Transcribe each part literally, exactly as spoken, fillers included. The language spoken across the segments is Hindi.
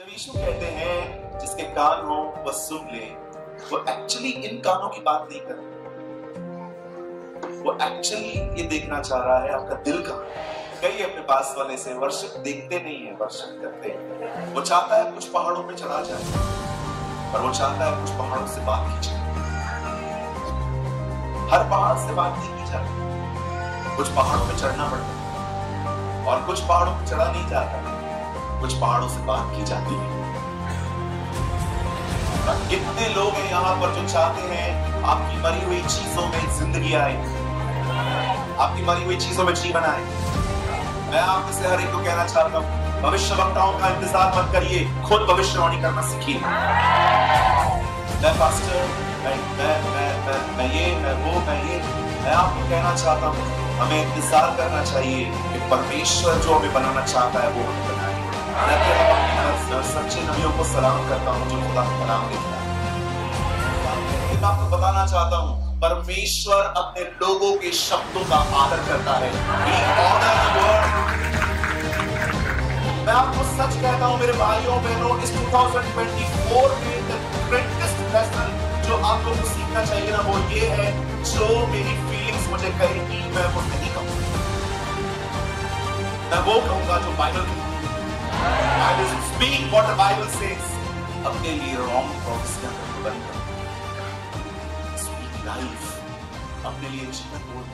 जब यीशु कहते हैं जिसके कान हो वह सुन ले, वो एक्चुअली इन कानों की बात नहीं कर रहा। वो एक्चुअली ये देखना चाह रहा है आपका दिल कहां है। कई अपने पास वाले से वर्षिप देखते नहीं है, वर्षिप करते हैं। वो चाहता है कुछ पहाड़ों पे चढ़ा जाए, पर वो चाहता है कुछ पहाड़ों से बात की जाए। हर पहाड़ से बात नहीं की जाती, कुछ पहाड़ों पे चढ़ना पड़ता है और कुछ पहाड़ों पे चढ़ा नहीं जाता, कुछ पहाड़ों से बात की जाती है। कितने लोग हैं यहाँ पर जो चाहते हैं आपकी मरी हुई चीजों में जिंदगी आए, आपकी मरी हुई चीजों में जीवन आए। मैं आप में से हर एक को कहना चाहता हूँ, भविष्यवक्ताओं का इंतजार मत करिए, खुद भविष्यवाणी करना सीखिए। मैं पास्टर, मैं मैं मैं मैं मैं ये मैं वो मैं ये मैं आपको कहना चाहता हूँ, हमें इंतजार करना चाहिए कि परमेश्वर जो हमें बनाना चाहता है वो हमें बनाए। मैं सच्चे नबियों को सलाम करता हूँ जो खुदा का नाम लेता है। मैं आपको बताना चाहता हूँ, परमेश्वर अपने लोगों के शब्दों का आदर करता है। He honor the word। मैं आपको सच कहता हूँ मेरे भाइयों बहनों, इस दो हज़ार चौबीस में the greatest lesson जो आप लोगों को सीखना चाहिए ना, वो ये है, जो मेरी फीलिंग्स मुझे कहेगी मैं वो नहीं कहूँगा, मैं वो कहूँगा जो बाइबल कहती है। I will speak what the Bible says। अपने लिए wrong prophecy का बंद करो। Speak life। अपने लिए जीवन बोल।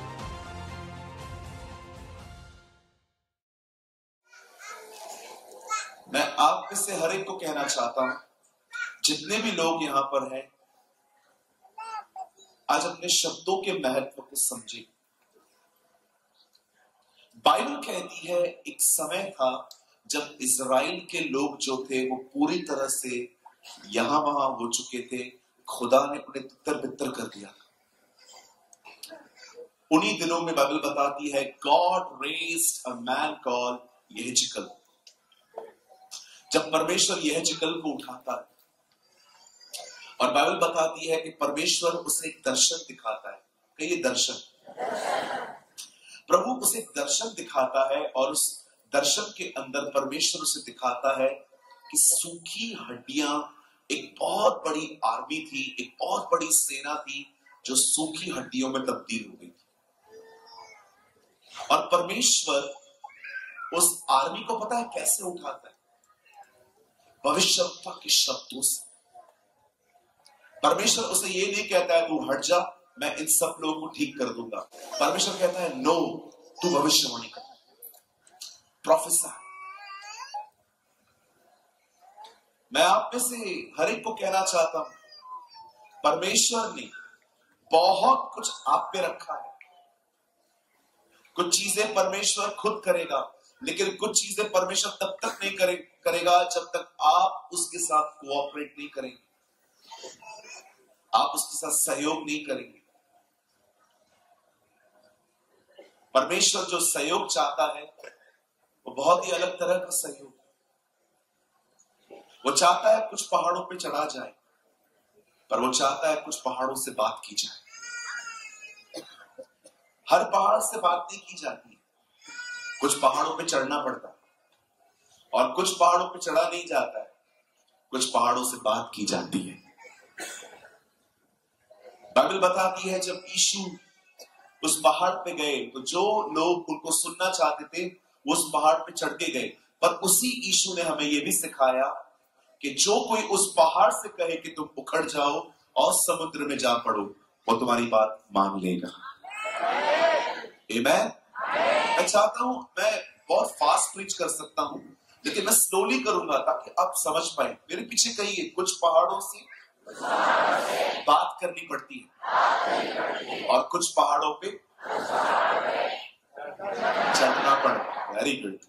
मैं आप में से हर एक को कहना चाहता हूं, जितने भी लोग यहां पर हैं, आज अपने शब्दों के महत्व को समझिए। बाइबल कहती है एक समय था जब इजराइल के लोग जो थे वो पूरी तरह से यहां वहां हो चुके थे, खुदा ने उन्हें तितर बितर कर दिया। उन्हीं दिनों में बाइबल बताती है, God raised a man called यहेजकेल। जब परमेश्वर यहेजकेल को उठाता है और बाइबल बताती है कि परमेश्वर उसे एक दर्शन दिखाता है। कहिए दर्शन। प्रभु उसे एक दर्शन दिखाता है और उस दर्शन के अंदर परमेश्वर उसे दिखाता है कि सूखी हड्डियां, एक बहुत बड़ी आर्मी थी, एक बहुत बड़ी सेना थी जो सूखी हड्डियों में तब्दील हो गई थी। और परमेश्वर उस आर्मी को पता है कैसे उठाता है? भविष्यवक्ता के शब्दों से। परमेश्वर उसे ये नहीं कहता है तू हट जा, मैं इन सब लोगों को ठीक कर दूंगा। परमेश्वर कहता है नो, तू भविष्यवाणी कर, प्रोफेसर। मैं आप में से हर एक को कहना चाहता हूं, परमेश्वर ने बहुत कुछ आप पे रखा है। कुछ चीजें परमेश्वर खुद करेगा, लेकिन कुछ चीजें परमेश्वर तब तक नहीं करे, करेगा जब तक आप उसके साथ कोऑपरेट नहीं करेंगे, आप उसके साथ सहयोग नहीं करेंगे। परमेश्वर जो सहयोग चाहता है वो बहुत ही अलग तरह का सहयोग। वो चाहता है कुछ पहाड़ों पे चढ़ा जाए, पर वो चाहता है कुछ पहाड़ों से बात की जाए। हर पहाड़ से बात नहीं की जाती, कुछ पहाड़ों पे चढ़ना पड़ता है और कुछ पहाड़ों पे चढ़ा नहीं जाता है, कुछ पहाड़ों से बात की जाती है। बाइबल बताती है जब यीशु उस पहाड़ पे गए तो जो लोग उनको सुनना चाहते थे वो उस पहाड़ पे चढ़ के गए, पर उसी यीशु ने हमें यह भी सिखाया कि जो कोई उस पहाड़ से कहे कि तुम उखड़ जाओ और समुद्र में जा पड़ो, वो तुम्हारी बात मान लेगा। आमीन। मैं चाहता हूं, मैं बहुत फास्ट प्रीच कर सकता हूं, लेकिन मैं स्लोली करूंगा ताकि आप समझ पाए। मेरे पीछे कहिए, कुछ पहाड़ों से बात करनी पड़ती है और कुछ पहाड़ों पे चलना पड़ता है। Very good.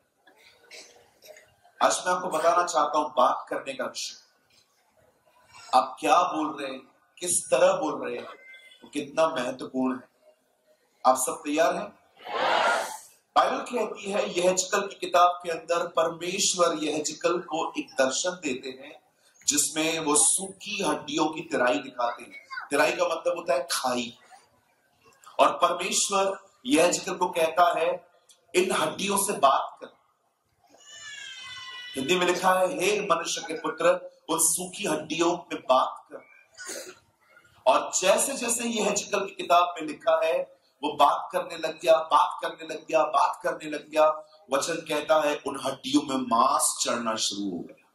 आज मैं आपको बताना चाहता हूं बात करने का विषय। आप क्या बोल रहे हैं, किस तरह बोल रहे हैं, वो कितना महत्वपूर्ण है। आप सब तैयार हैं? बाइबल कहती है यहेजकेल की किताब के अंदर परमेश्वर यहेजकेल को एक दर्शन देते हैं जिसमें वो सूखी हड्डियों की तिराई दिखाते हैं। तिराई का मतलब होता है खाई। और परमेश्वर यहेजकेल को कहता है इन हड्डियों से बात कर। हिंदी में लिखा है, हे मनुष्य के पुत्र, उन सूखी हड्डियों में बात कर। और जैसे जैसे ये हेजकेल की किताब में लिखा है, वो बात करने लग गया, बात करने लग गया, बात करने लग गया। वचन कहता है उन हड्डियों में मांस चढ़ना शुरू हो गया।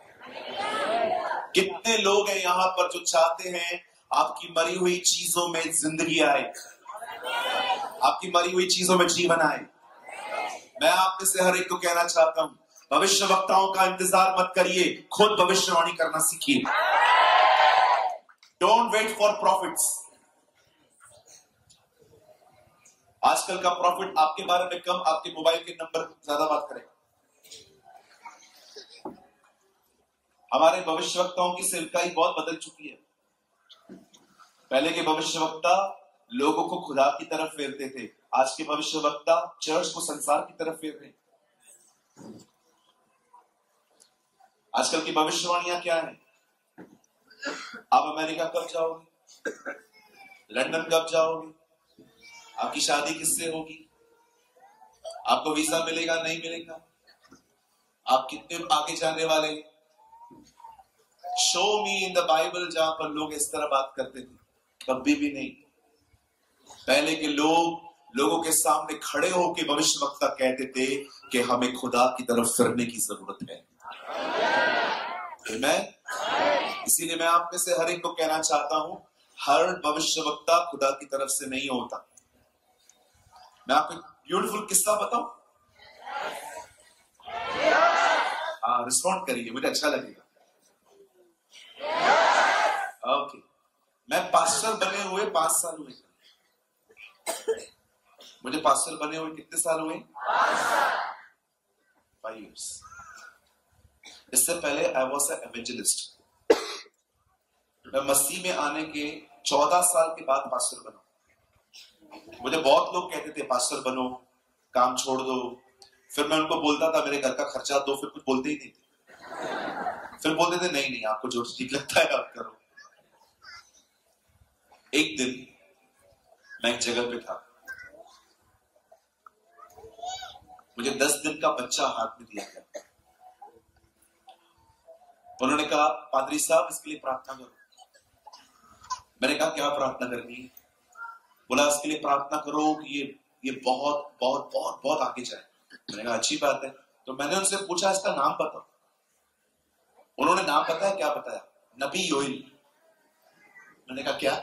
कितने लोग हैं यहां पर जो चाहते हैं आपकी मरी हुई चीजों में जिंदगी आए, आपकी मरी हुई चीजों में जीवन आए। मैं आप में से हर एक को कहना चाहता हूं, भविष्यवक्ताओं का इंतजार मत करिए, खुद भविष्यवाणी करना सीखिए। Don't wait for prophets. आजकल का प्रॉफिट आपके बारे में कम, आपके मोबाइल के नंबर ज्यादा बात करेगा। हमारे भविष्यवक्ताओं की सेवकाई बहुत बदल चुकी है। पहले के भविष्यवक्ता लोगों को खुदा की तरफ फेरते थे, आज के भविष्यवक्ता चर्च को संसार की तरफ फेर रहे हैं। आजकल की भविष्यवाणियां क्या है? आप अमेरिका कब जाओगे? लंदन कब जाओगे? आपकी शादी किससे होगी? आपको वीजा मिलेगा नहीं मिलेगा? आप कितने आगे जाने वाले? Show me in the Bible जहां पर लोग इस तरह बात करते थे, कभी भी नहीं। पहले के लोग लोगों के सामने खड़े होकर भविष्यवक्ता कहते थे कि हमें खुदा की तरफ फिरने की जरूरत है। आमीन। इसीलिए मैं आप में से हर एक को कहना चाहता हूं, हर भविष्यवक्ता खुदा की तरफ से नहीं होता। मैं आपको ब्यूटीफुल किस्सा बताऊं? हाँ, रिस्पॉन्ड करिए, मुझे अच्छा लगेगा। ओके, मैं पास्टर बने हुए पांच साल हुए। मुझे पास्टर बने हुए कितने साल हुए? Five years. इससे पहले आई वॉज एन एवेंजलिस्ट। मैं मसीह में आने के चौदह साल के बाद पास्टर बना। मुझे बहुत लोग कहते थे पास्टर बनो, काम छोड़ दो। फिर मैं उनको बोलता था मेरे घर का खर्चा दो, फिर कुछ बोलते ही नहीं थे। फिर बोलते थे नहीं नहीं, आपको जो ठीक लगता है आप करो। एक दिन मैं एक जगह पे था, मुझे दस दिन का बच्चा हाथ में दिया गया। उन्होंने कहा पादरी साहब इसके लिए प्रार्थना करो। मैंने कहा क्या प्रार्थना करनी है? बोला इसके लिए प्रार्थना करो कि ये ये बहुत बहुत बहुत बहुत आगे जाए। मैंने कहा अच्छी बात है। तो मैंने उनसे पूछा इसका नाम बताओ। उन्होंने नाम बताया, क्या बताया? नबी योएल। मैंने कहा क्या?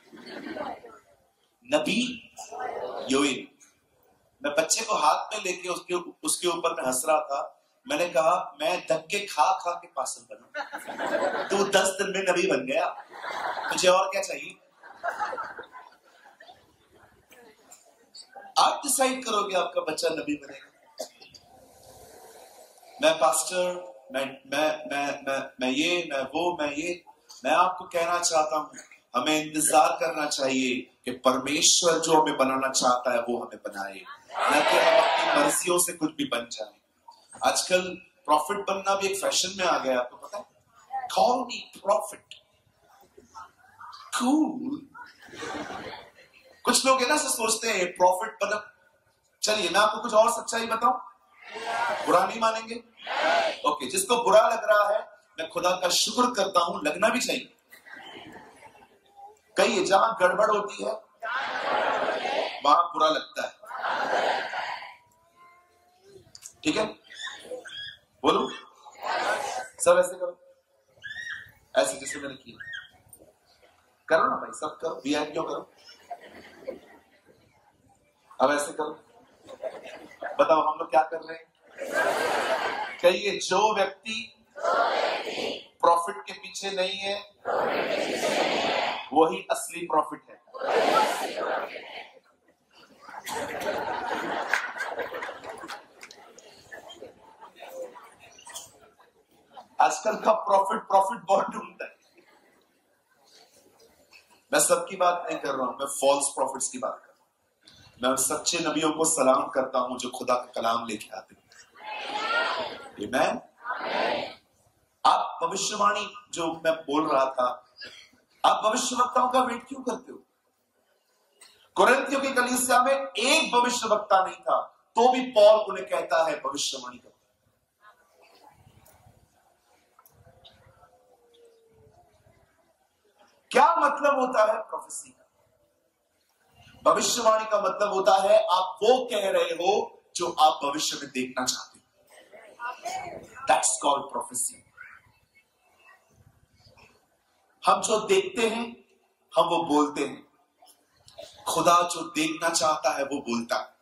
नबी योएल। मैं बच्चे को हाथ में लेके उसके उसके ऊपर में हंस रहा था। मैंने कहा मैं धक्के खा खा के पास्टर बना, तू दस दिन में नबी बन गया, तुझे और क्या चाहिए? आप डिसाइड करोगे आपका बच्चा नबी बनेगा। मैं पास्टर, मैं मैं मैं मैं मैं ये मैं वो मैं ये मैं आपको कहना चाहता हूं, हमें इंतजार करना चाहिए कि परमेश्वर जो हमें बनाना चाहता है वो हमें बनाए, न कि हम अपनी मर्जियों से कुछ भी बन जाए। आजकल प्रॉफिट बनना भी एक फैशन में आ गया, आपको पता है? Call me prophet, cool. कुछ लोग है ना से सोचते हैं प्रॉफिट बना। चलिए मैं आपको कुछ और सच्चाई बताऊं, बुरा नहीं मानेंगे? ओके, जिसको बुरा लग रहा है मैं खुदा का शुक्र करता हूं, लगना भी चाहिए। कहीं जहां गड़बड़ होती है वहां बुरा लगता है, ठीक है? बोलो सब ऐसे करो, ऐसे जैसे मैंने किया करो ना भाई, सब करो। वीआईपी क्यों करो? अब ऐसे करो। बताओ हम लोग क्या कर रहे हैं? कहिए जो व्यक्ति प्रॉफिट के पीछे नहीं है वही असली प्रॉफिट है। आजकल का प्रॉफिट प्रॉफिट बहुत ढूंढता है। मैं सबकी बात नहीं कर रहा हूं, मैं फॉल्स प्रॉफिट्स की बात कर रहा हूं। मैं सच्चे नबियों को सलाम करता हूं जो खुदा का कलाम लेके आते हैं। आमीन। आप भविष्यवाणी जो मैं बोल रहा था, आप भविष्यवक्ताओं का वेट क्यों करते हो? कोरिन्थियों की कलीसिया में एक भविष्यवक्ता नहीं था, तो भी पौल उन्हें कहता है भविष्यवाणी करो। क्या मतलब होता है प्रोफेसी का? भविष्यवाणी का मतलब होता है आप वो कह रहे हो जो आप भविष्य में देखना चाहते हो। That's called prophecy. हम जो देखते हैं हम वो बोलते हैं। खुदा जो देखना चाहता है वो बोलता है।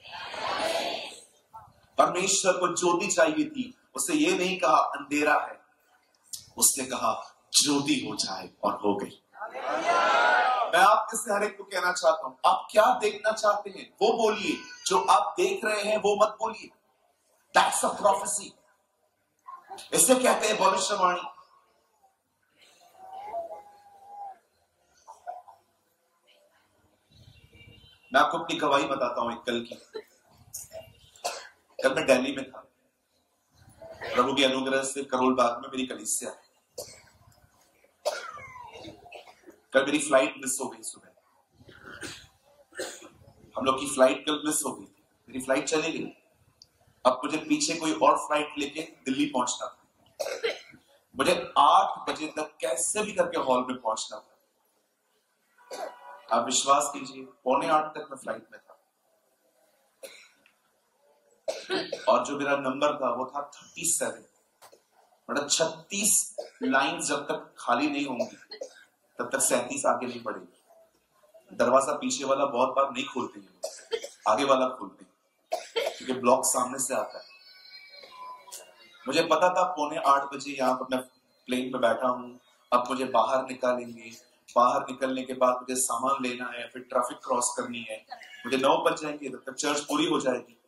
परमेश्वर को ज्योति चाहिए थी, उसने ये नहीं कहा अंधेरा है, उसने कहा ज्योति हो जाए और हो गई। मैं आपके से हर एक को कहना चाहता हूं, आप क्या देखना चाहते हैं वो बोलिए, जो आप देख रहे हैं वो मत बोलिए। That's a prophecy. इसे कहते हैं भविष्यवाणी। मैं आपको अपनी गवाही बताता हूं एक कल की। कल मैं दिल्ली में था, प्रभु के अनुग्रह से करोल बाग में मेरी कलीसिया है। कल मेरी फ्लाइट मिस हो गई सुबह। हम लोग की फ्लाइट कल मिस हो गई थी, मेरी फ्लाइट चली गई। अब मुझे पीछे कोई और फ्लाइट लेके दिल्ली पहुंचना था। मुझे आठ बजे तक कैसे भी करके हॉल में पहुंचना था। आप विश्वास कीजिए, पौने आठ तक मैं फ्लाइट में था और जो मेरा नंबर था वो था थर्टी सेवन। मतलब छत्तीस लाइन जब तक खाली नहीं होंगी तब तक सैंतीस आगे नहीं बढ़ेगी। दरवाजा पीछे वाला बहुत बार नहीं खोलते हैं, आगे वाला खोलते हैं क्योंकि ब्लॉक सामने से आता है। मुझे पता था पौने आठ बजे यहाँ पर मैं प्लेन पे बैठा हूँ, अब मुझे बाहर निकालेंगे, बाहर निकलने के बाद मुझे सामान लेना है, फिर ट्रैफिक क्रॉस करनी है, मुझे नौ बज जाएंगे, तब तक चर्च पूरी हो जाएगी।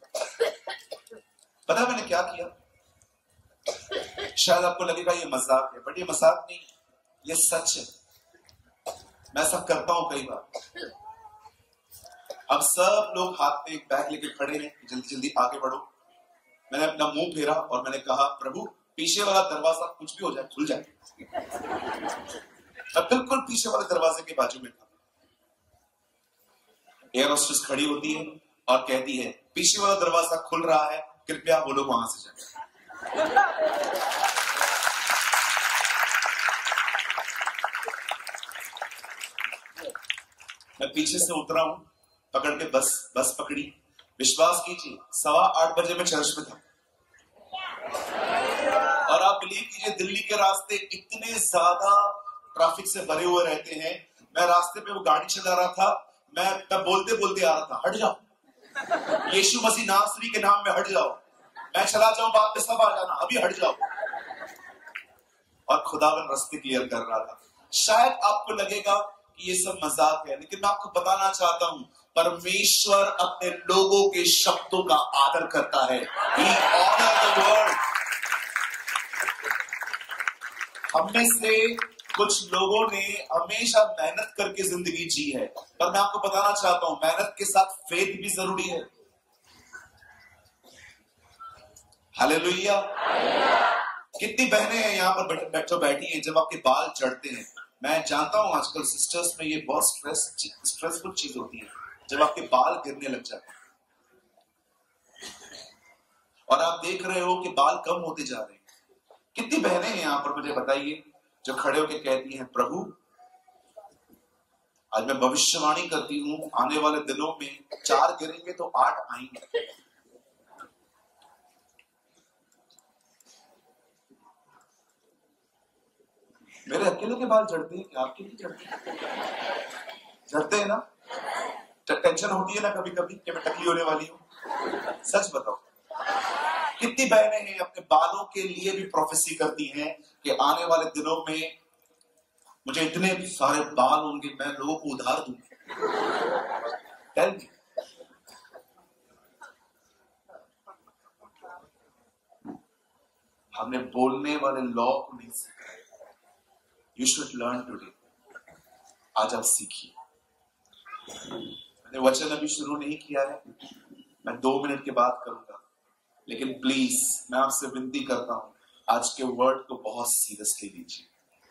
पता है मैंने क्या किया? शायद आपको लगेगा ये मजाक है, बट ये मजाक नहीं, ये सच है। मैं ऐसा करता हूं कई बार। अब सब लोग हाथ में एक बैग लेके खड़े हैं, जल्दी जल्दी आगे बढ़ो। मैंने अपना मुंह फेरा और मैंने कहा, प्रभु पीछे वाला दरवाजा कुछ भी हो जाए खुल जाए। मैं बिल्कुल पीछे वाले दरवाजे के बाजू में था। एयर होस्टेस खड़ी होती है और कहती है, पीछे वाला दरवाजा खुल रहा है, कृपया वो लोग वहां से जाए। मैं पीछे से उतरा हूं, पकड़ के बस बस पकड़ी। विश्वास कीजिए, सवा आठ बजे मैं चर्च में था और आप बिलीव कीजिए, दिल्ली के रास्ते इतने ज्यादा ट्रैफिक से भरे हुए रहते हैं। मैं रास्ते पे वो गाड़ी चला रहा था, मैं मैं बोलते बोलते आ रहा था, हट जाओ, यीशु मसीह नासरी के नाम में हट जाओ, मैं चला जाऊं बाद में सब आ जाना, अभी हट जाओ। और खुदावन रास्ते क्लियर कर रहा था। शायद आपको लगेगा कि ये सब मजाक है, लेकिन मैं आपको बताना चाहता हूं, परमेश्वर अपने लोगों के शब्दों का आदर करता है। He honor the word। हम में से कुछ लोगों ने हमेशा मेहनत करके जिंदगी जी है, पर मैं आपको बताना चाहता हूं, मेहनत के साथ फेथ भी जरूरी है। हालेलुया। कितनी बहनें हैं यहाँ पर बैठो बैठी हैं, जब आपके बाल चढ़ते हैं, मैं जानता हूं आजकल सिस्टर्स में ये बहुत स्ट्रेस स्ट्रेसफुल चीज होती है जब आपके बाल गिरने लग जाते हैं और आप देख रहे हो कि बाल कम होते जा रहे हैं। कितनी बहनें हैं यहाँ पर, मुझे बताइए, जो खड़े होकर कहती हैं, प्रभु आज मैं भविष्यवाणी करती हूं, आने वाले दिनों में चार गिरेंगे तो आठ आएंगे। मेरे अकेले के बाल झड़ते हैं कि आपके नहीं झड़ते? झड़ते हैं ना? टेंशन होती है ना कभी कभी कि मैं टकली होने वाली हूं। सच बताओ, कितनी बहनें हैं अपने बालों के लिए भी प्रोफेसी करती हैं कि आने वाले दिनों में मुझे इतने सारे बाल होंगे, मैं लोगों को उधार दूंगी। हमने बोलने वाले लॉ को नहीं सीखा। You should learn today। आज आप सीखिए। मैंने वचन अभी शुरू नहीं किया है, मैं दो मिनट के बाद करूंगा, लेकिन प्लीज मैं आपसे विनती करता हूं, आज के वर्ड को बहुत सीरियसली लीजिए।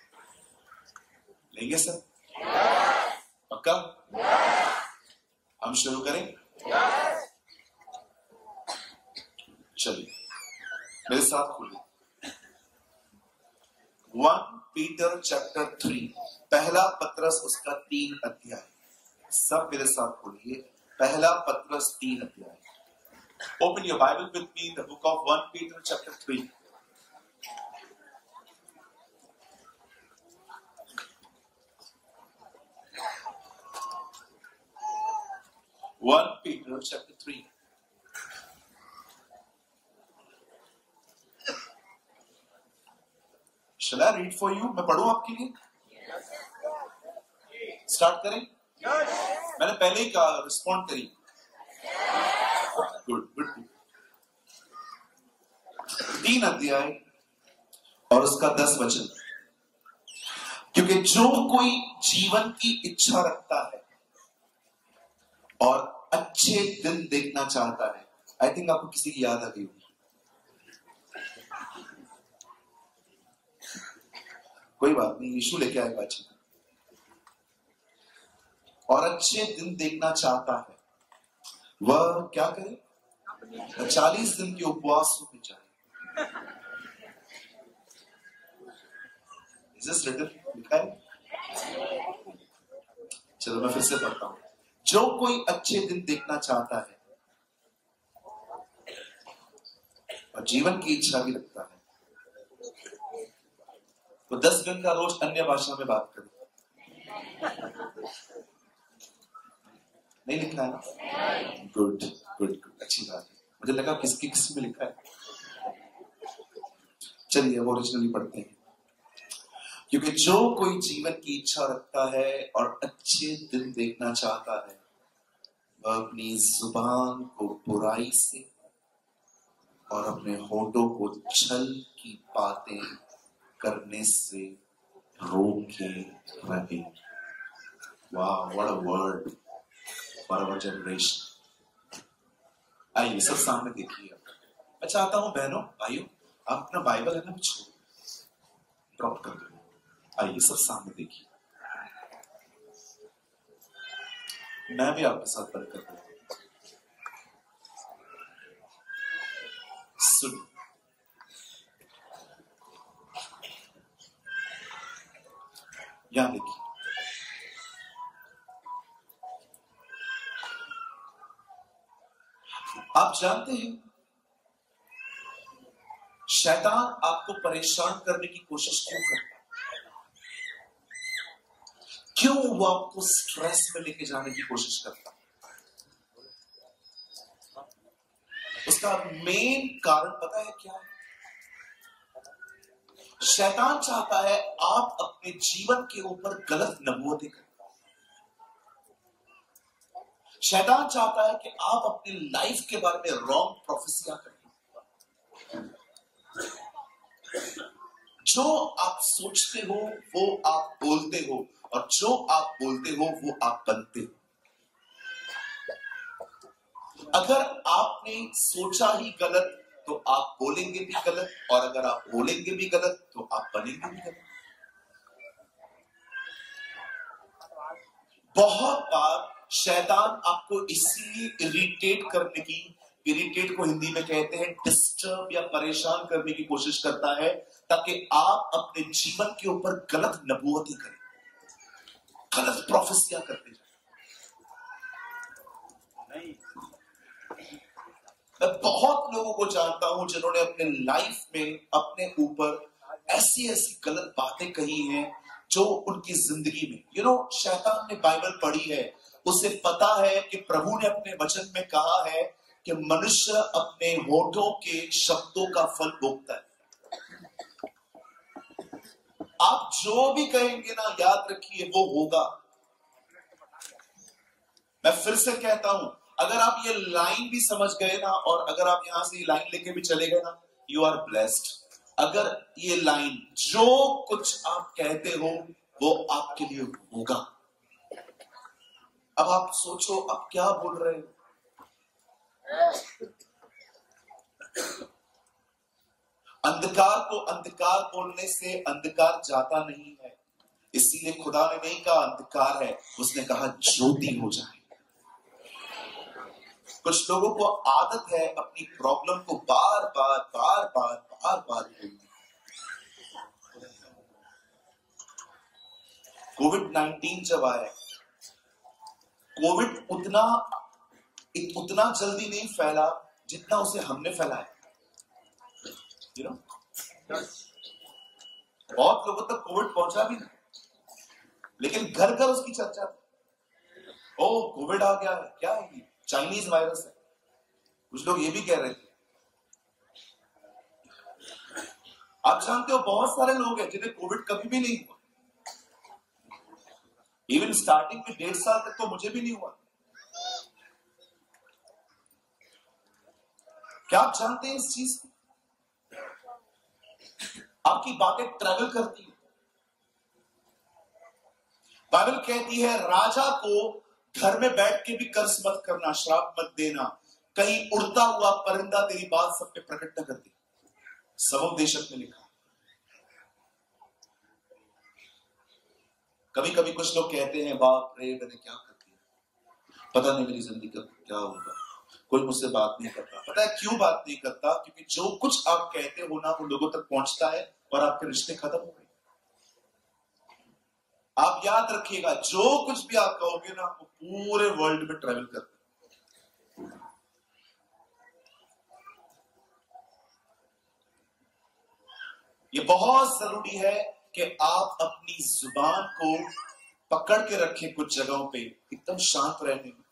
लेंगे सर? पक्का? हम शुरू करें? चलिए मेरे साथ खोलिए। वन पीटर चैप्टर थ्री, पहला पत्रस उसका तीन अध्याय। सब मेरे साथ बोलिए, पहला पत्रस तीन अध्याय। Open your Bible with me, the book of one Peter chapter three. One Peter chapter three. Shall I read for you? मैं पढ़ूं आपके लिए? स्टार्ट करें? yes. मैंने पहले ही कहा, रिस्पॉन्ड करिए। Good good. तीन अध्याय और उसका दस वचन। क्योंकि जो कोई जीवन की इच्छा रखता है और अच्छे दिन देखना चाहता है, आई थिंक आपको किसी की याद आ गई होगी, कोई बात नहीं, यीशु लेके आएगा अच्छे, और अच्छे दिन देखना चाहता है, वह क्या करे? चालीस दिन के उपवास में जाए। Is this written? लिखा है? चलो मैं फिर से पढ़ता हूं। जो कोई अच्छे दिन देखना चाहता है और जीवन की इच्छा भी रखता है, तो दस दिन का रोज अन्य भाषा में बात करें। नहीं लिखा है ना? गुड गुड गुड, अच्छी बात है। मुझे लगा किसकी किस में लिखा है। चलिए वो ओरिजिनली पढ़ते हैं। क्योंकि जो कोई जीवन की इच्छा रखता है और अच्छे दिन देखना चाहता है, वह अपनी जुबान को बुराई से और अपने होठों को छल की बातें करने से रोके रहे। वाह, what a word for our generation. आइए सब सामने देखिए। मैं चाहता हूं बहनों भाइयों, आप अपना बाइबल है ना छोड़ ड्रॉप कर दो। आइए सब सामने देखिए। मैं भी आपके साथ बंद कर दूंगा। सुन, यहां देखिए। आप जानते हैं शैतान आपको परेशान करने की कोशिश क्यों करता है? क्यों वो आपको स्ट्रेस में लेके जाने की कोशिश करता है? उसका मेन कारण पता है क्या है? शैतान चाहता है आप अपने जीवन के ऊपर गलत नबूवतें करें। शैतान चाहता है कि आप अपनी लाइफ के बारे में रॉन्ग प्रोफेसियां करें। जो आप सोचते हो वो आप बोलते हो, और जो आप बोलते हो वो आप बनते हो। अगर आपने सोचा ही गलत तो आप बोलेंगे भी गलत, और अगर आप बोलेंगे भी गलत तो आप बनेंगे भी गलत। बहुत बार शैतान आपको इसीलिए इरिटेट करने की, इरिटेट को हिंदी में कहते हैं डिस्टर्ब या परेशान करने की कोशिश करता है, ताकि आप अपने जीवन के ऊपर गलत नबूवतें करें, गलत प्रोफेसियां करते जाए। नहीं, मैं बहुत लोगों को जानता हूं जिन्होंने अपने लाइफ में अपने ऊपर ऐसी ऐसी गलत बातें कही हैं जो उनकी जिंदगी में, यू नो, शैतान ने बाइबल पढ़ी है, उसे पता है कि प्रभु ने अपने वचन में कहा है कि मनुष्य अपने होठों के शब्दों का फल भोगता है। आप जो भी कहेंगे ना, याद रखिए वो होगा। मैं फिर से कहता हूं, अगर आप ये लाइन भी समझ गए ना, और अगर आप यहां से ये लाइन लेके भी चले गए ना, यू आर ब्लेस्ड। अगर ये लाइन, जो कुछ आप कहते हो वो आपके लिए होगा। अब आप सोचो, आप क्या बोल रहे हो? अंधकार को अंधकार बोलने से अंधकार जाता नहीं है। इसीलिए खुदा ने नहीं कहा अंधकार है, उसने कहा ज्योति हो जाए। कुछ लोगों को आदत है अपनी प्रॉब्लम को बार बार बार बार बार बार बोलने। कोविड नाइनटीन जब आया, कोविड उतना उतना जल्दी नहीं फैला जितना उसे हमने फैलाया। यू नो, बहुत लोगों तक कोविड पहुंचा भी नहीं, लेकिन घर घर उसकी चर्चा थी। ओ कोविड आ गया है, क्या है ये? चाइनीज वायरस है। कुछ लोग ये भी कह रहे थे। आप जानते हो बहुत सारे लोग हैं जिन्हें कोविड कभी भी नहीं हुआ। इवन स्टार्टिंग में डेढ़ साल तक तो मुझे भी नहीं हुआ। क्या आप जानते हैं इस चीज को? आपकी बातें ट्रैवल करती है। बाइबल कहती है राजा को घर में बैठ के भी कर्ज मत करना, श्राप मत देना, कहीं उड़ता हुआ परिंदा तेरी बात सब पे प्रकट न कर दे। समुपदेशक में लिखा। कभी कभी कुछ लोग कहते हैं बाप रे मैंने क्या कर दिया, पता नहीं मेरी जिंदगी का क्या होगा, कोई मुझसे बात नहीं करता। पता है क्यों बात नहीं करता? क्योंकि जो कुछ आप कहते हो ना वो लोगों तक पहुंचता है और आपके रिश्ते खत्म हो गए। आप याद रखिएगा, जो कुछ भी आप कहोगे ना वो पूरे वर्ल्ड में ट्रैवल करता है। ये बहुत जरूरी है कि आप अपनी जुबान को पकड़ के रखें कुछ जगहों पे, एकदम शांत रहने में।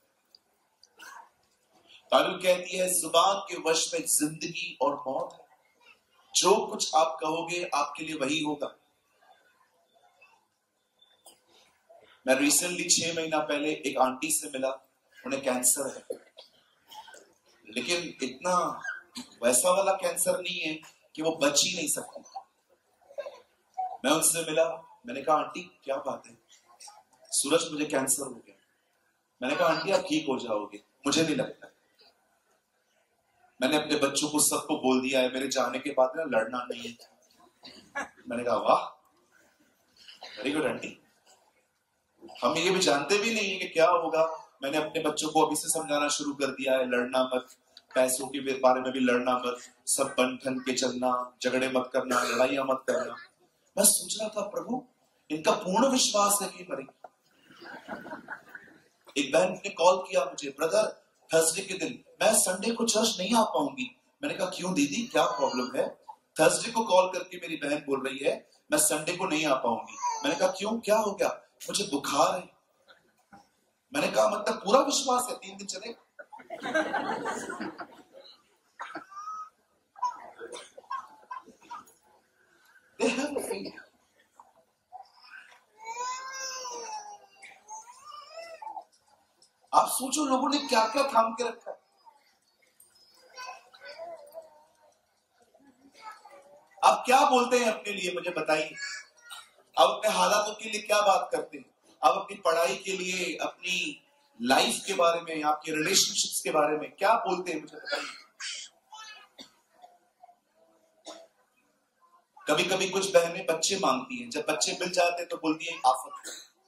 बाइबल कहती है जुबान के वश में जिंदगी और मौत है। जो कुछ आप कहोगे आपके लिए वही होगा। मैं रिसेंटली छह महीना पहले एक आंटी से मिला, उन्हें कैंसर है, लेकिन इतना वैसा वाला कैंसर नहीं है कि वो बच ही नहीं सकती। मैं उनसे मिला, मैंने कहा आंटी क्या बात है? सूरज मुझे कैंसर हो गया। मैंने कहा आंटी आप ठीक हो जाओगे। मुझे नहीं लगता। मैंने अपने बच्चों को सबको बोल दिया है मेरे जाने के बाद ना लड़ना नहीं है। मैंने कहा वाह वेरी गुड आंटी। हम ये भी जानते भी नहीं है कि क्या होगा। मैंने अपने बच्चों को अभी से समझाना शुरू कर दिया है, लड़ना मत, पैसों के बारे में भी लड़ना मत, सब बन ठन के चलना, झगड़े मत करना, लड़ाइयां मत करना। मैं सोच रहा था प्रभु इनका पूर्ण विश्वास है कि मरेगी। एक बहन ने कॉल किया मुझे, ब्रदर थर्सडे के दिन मैं संडे को चर्च नहीं आ पाऊंगी। मैंने कहा क्यों दीदी क्या प्रॉब्लम है? थर्सडे को कॉल करके मेरी बहन बोल रही है मैं संडे को नहीं आ पाऊंगी। मैंने कहा क्यों, क्या हो गया? मुझे बुखार है। मैंने कहा मतलब पूरा विश्वास है तीन दिन चलेगा? आप सोचो लोगों ने क्या क्या थाम के रखा है। आप क्या बोलते हैं अपने लिए, मुझे बताइए। आप अपने हालातों के लिए क्या बात करते हैं? आप अपनी पढ़ाई के लिए, अपनी लाइफ के बारे में, आपके रिलेशनशिप्स के बारे में क्या बोलते हैं, मुझे बताइए। कभी कभी कुछ बहनें बच्चे मांगती हैं, जब बच्चे मिल जाते हैं तो बोलती हैं आफत।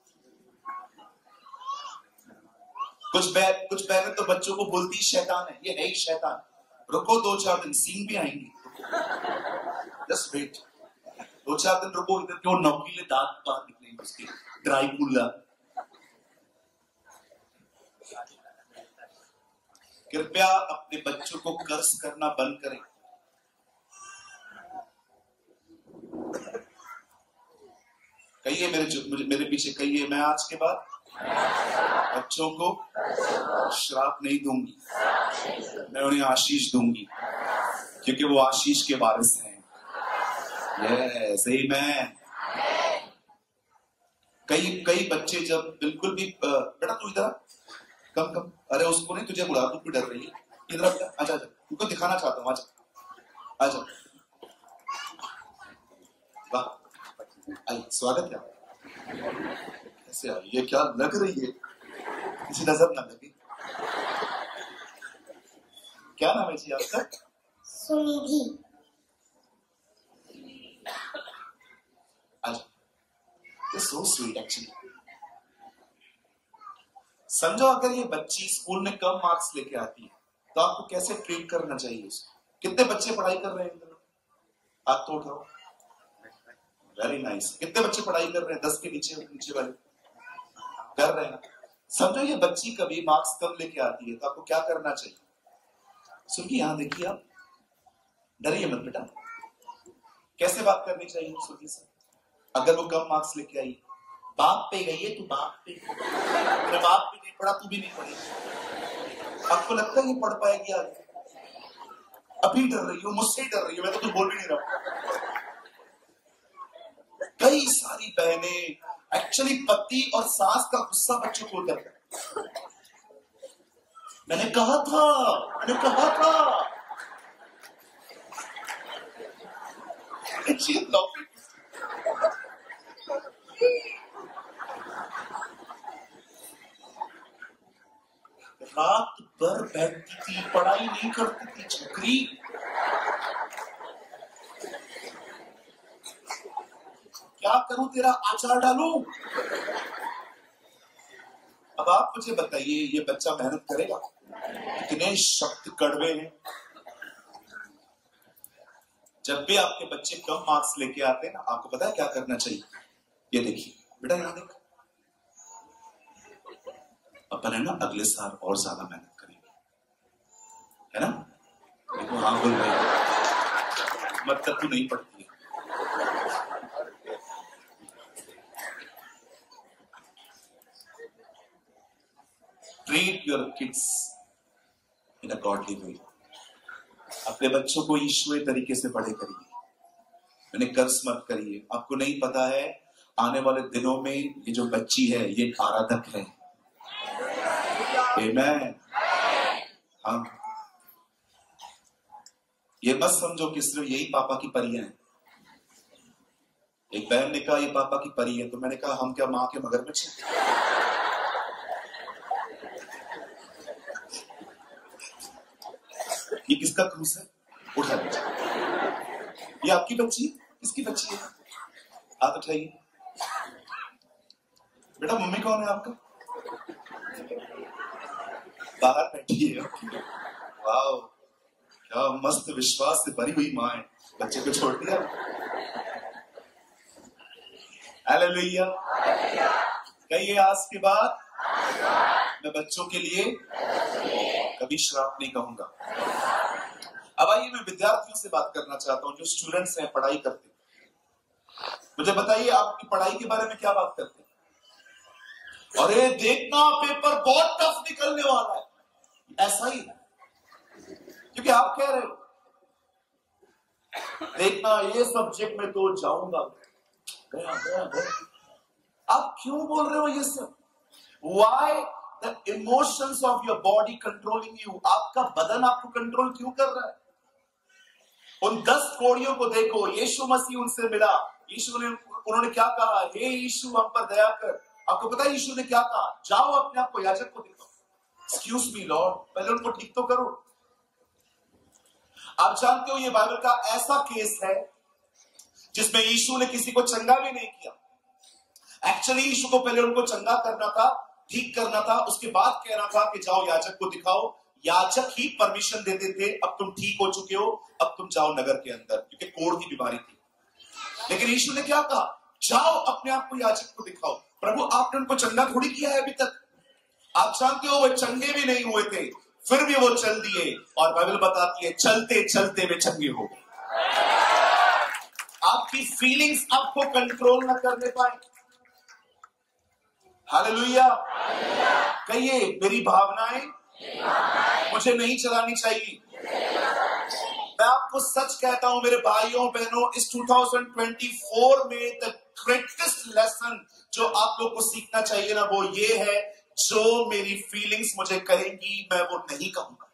कुछ बहन कुछ बहनें तो बच्चों को बोलती शैतान है, ये है ही शैतान। रुको दो चार दिन, सीन भी आएंगे, जस्ट वेट। दो चार दिन रुको, इधर के वो नौकीले दांत बाहर निकलेंगे उसके, ड्राइकुला। कृपया अपने बच्चों को कर्ज करना बंद करें। कहिए मेरे मुझे मेरे पीछे कहिए, मैं आज के बाद बच्चों को श्राप नहीं दूंगी, मैं उन्हें आशीष दूंगी, क्योंकि वो आशीष के वारिस हैं। यस आमीन। कई कई बच्चे जब बिल्कुल भी, बेटा तू इधर कम कम, अरे उसको नहीं, तुझे बुला, तू क्यों डर रही है? इधर आजा आजा, तुमको दिखाना चाहता हूँ, आजा आजा। वाह आई, स्वागत है। कैसे आई? ये क्या लग रही है, किसी नजर ना लगी। क्या नाम है जी आपका? सुनिधि। So sweet actually. समझो अगर ये बच्ची स्कूल में कम मार्क्स लेके आती है तो आपको कैसे ट्रीट करना चाहिए उसको? कितने बच्चे पढ़ाई कर रहे हैं? हाथ तो उठाओ। Very nice. कितने बच्चे पढ़ाई कर रहे हैं? दस के नीचे नीचे वाले कर रहे हैं। समझो ये बच्ची कभी मार्क्स कम लेके आती है तो आपको क्या करना चाहिए? सुनिए, यहां देखिए, आप डरिए मत बेटा। कैसे बात करनी चाहिए सुनिए से? अगर वो कम मार्क्स लेके आई, बाप पे गई है तू, बाप पे। तेरे बाप भी नहीं पढ़ा, तू भी नहीं पढ़ी। आपको लगता है ये पढ़ पाएगी आगे? अभी डर रही हो, मुझसे ही डर रही हो, मैं तो कुछ बोल भी नहीं रहा। कई सारी बहनें एक्चुअली पति और सास का गुस्सा बच्चों को होता है। मैंने कहा था, मैंने कहा था। रात भर बैठती थी, पढ़ाई नहीं करती थी छोकरी। क्या करूं, तेरा आचार डालूं? अब आप मुझे बताइए, ये बच्चा मेहनत करेगा? कितने शब्द कड़वे हैं। जब भी आपके बच्चे कम मार्क्स लेके आते हैं ना, आपको पता है क्या करना चाहिए? ये देखिए बेटा, यहां देख, अपन है ना अगले साल और ज्यादा मेहनत करेंगे, है ना? देखो हाँ बोल रहे, मतलब तू नहीं पढ़ती है। Treat your kids in a godly way. अपने बच्चों को ईश्वरीय तरीके से बड़े करिए, मैंने कर्ज मत करिए। आपको नहीं पता है आने वाले दिनों में ये जो बच्ची है ये आराधक है। आमेन। हाँ, ये मत समझो कि सिर्फ यही पापा की परियां हैं। एक बहन ने कहा ये पापा की परी है, तो मैंने कहा हम क्या मां के मगरमच्छ हैं? ये किसका क्रूस है? उठा लीजिए। ये आपकी बच्ची? किसकी बच्ची है? हाथ उठाइए। बेटा मम्मी कौन है आपका? बाहर बैठी है। वाओ, क्या मस्त विश्वास से भरी हुई मां है। बच्चे को छोड़ दिया। हालेलुया। कहिए आज के बाद मैं बच्चों के लिए कभी श्राप नहीं कहूंगा। अब आइए, मैं विद्यार्थियों से बात करना चाहता हूं जो स्टूडेंट्स हैं, पढ़ाई करते हैं। मुझे बताइए आपकी पढ़ाई के बारे में क्या बात करते हैं? अरे देखना पेपर बहुत टफ निकलने वाला है, ऐसा ही है। क्योंकि आप कह रहे हो देखना ये सब्जेक्ट में तो जाऊंगा, गया गया गया। आप क्यों बोल रहे हो ये सब? Why the emotions of your body controlling you? आपका बदन आपको कंट्रोल क्यों कर रहा है? उन दस कोड़ियों को देखो, यीशु मसीह उनसे मिला। यीशु ने उन्होंने क्या कहा? हे यीशु हम पर दया कर। आपको पता है यीशु ने क्या कहा? जाओ अपने आप को याजक को दिखाओ। एक्सक्यूज मी लॉर्ड, पहले उनको ठीक तो करो। आप जानते हो ये बाइबल का ऐसा केस है जिसमें यीशु ने किसी को चंगा भी नहीं किया। एक्चुअली यीशु को पहले उनको चंगा करना था, ठीक करना था, उसके बाद कहना था कि जाओ याजक को दिखाओ। याजक ही परमिशन देते थे, अब तुम ठीक हो चुके हो, अब तुम जाओ नगर के अंदर, क्योंकि कोढ़ की बीमारी थी। लेकिन यीशु ने क्या कहा? जाओ अपने आप को याजक को दिखाओ। प्रभु आपने उनको चंगा थोड़ी किया है अभी तक। आप जानते हो वो चंगे भी नहीं हुए थे, फिर भी वो चल दिए, और बाइबल बताती है चलते चलते वे चंगे हो गए। आपकी फीलिंग्स आपको कंट्रोल न करने पाए। हालेलुया। कहिए मेरी भावनाएं मुझे नहीं चलानी चाहिए। मैं आपको सच कहता हूं मेरे भाइयों बहनों, इस दो हज़ार चौबीस में द ग्रेटेस्ट लेसन जो आप लोग को सीखना चाहिए ना, वो ये है, जो मेरी फीलिंग्स मुझे कहेंगी मैं वो नहीं कहूंगा,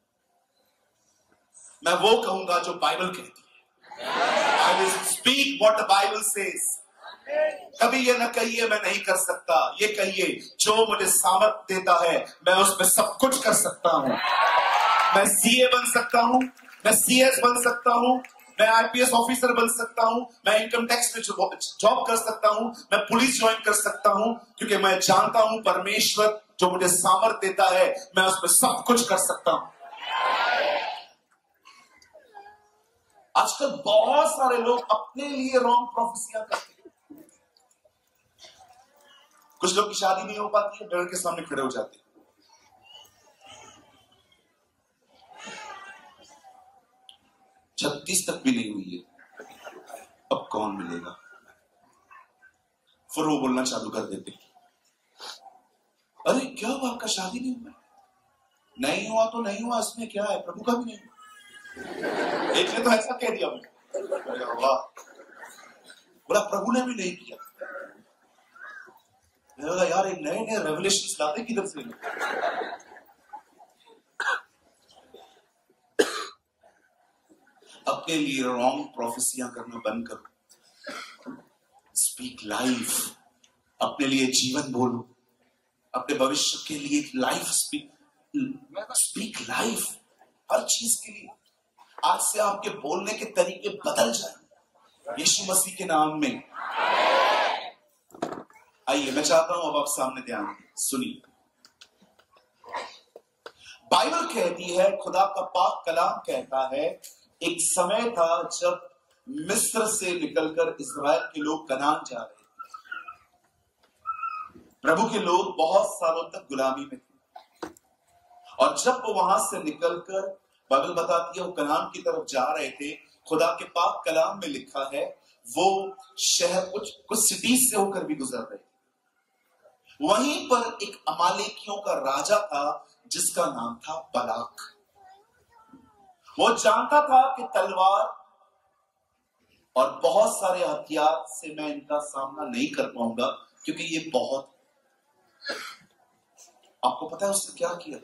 मैं वो कहूंगा जो बाइबल कहती है। I will speak what the Bible says. कभी ये ना कहिए मैं नहीं कर सकता, ये कहिए जो मुझे सामर्थ्य देता है मैं उसमें सब कुछ कर सकता हूं। मैं सीए बन सकता हूं, मैं सीएस बन सकता हूं, मैं आईपीएस ऑफिसर बन सकता हूं, मैं इनकम टैक्स में जॉब कर सकता हूं, मैं पुलिस ज्वाइन कर सकता हूं, क्योंकि मैं जानता हूं परमेश्वर जो मुझे सामर्थ्य देता है मैं उसमें सब कुछ कर सकता हूं। आजकल बहुत सारे लोग अपने लिए रॉन्ग प्रोफेसियां करते हैं। कुछ लोग की शादी नहीं हो पाती है, डर के सामने खड़े हो जाते हैं। छत्तीस तक भी नहीं हुई है, अब कौन मिलेगा? फिर वो बोलना चालू कर देते, अरे क्या हुआ, आपका शादी नहीं हुआ? नहीं हुआ तो नहीं हुआ, इसमें क्या है, प्रभु का भी नहीं हुआ। एक ने तो ऐसा कह दिया, वाह, बोला प्रभु ने भी नहीं किया। मैं बोला यार, एक नए नए रेवलेशंस लाते किधर से? अपने लिए रॉन्ग प्रोफेसियां करना बंद करो। स्पीक लाइफ, अपने लिए जीवन बोलो, अपने भविष्य के लिए लाइफ स्पीक स्पीक लाइफ। हर चीज के लिए आज से आपके बोलने के तरीके बदल जाए यीशु मसीह के नाम में। आइए, मैं चाहता हूं अब आप सामने ध्यान सुनिए। बाइबल कहती है, खुदा का पाक कलाम कहता है, एक समय था जब मिस्र से निकलकर इस्राएल के लोग कनान जा रहे थे। प्रभु के लोग बहुत सालों तक गुलामी में थे, और जब वो वहां से निकलकर, बाइबल बताती है, वो कनान की तरफ जा रहे थे, खुदा के पाक कलाम में लिखा है वो शहर कुछ कुछ सिटीज से होकर भी गुजर रहे थे। वहीं पर एक अमालेकियों का राजा था जिसका नाम था बलाक। वो जानता था कि तलवार और बहुत सारे हथियार से मैं इनका सामना नहीं कर पाऊंगा, क्योंकि ये बहुत। आपको पता है उसने क्या किया?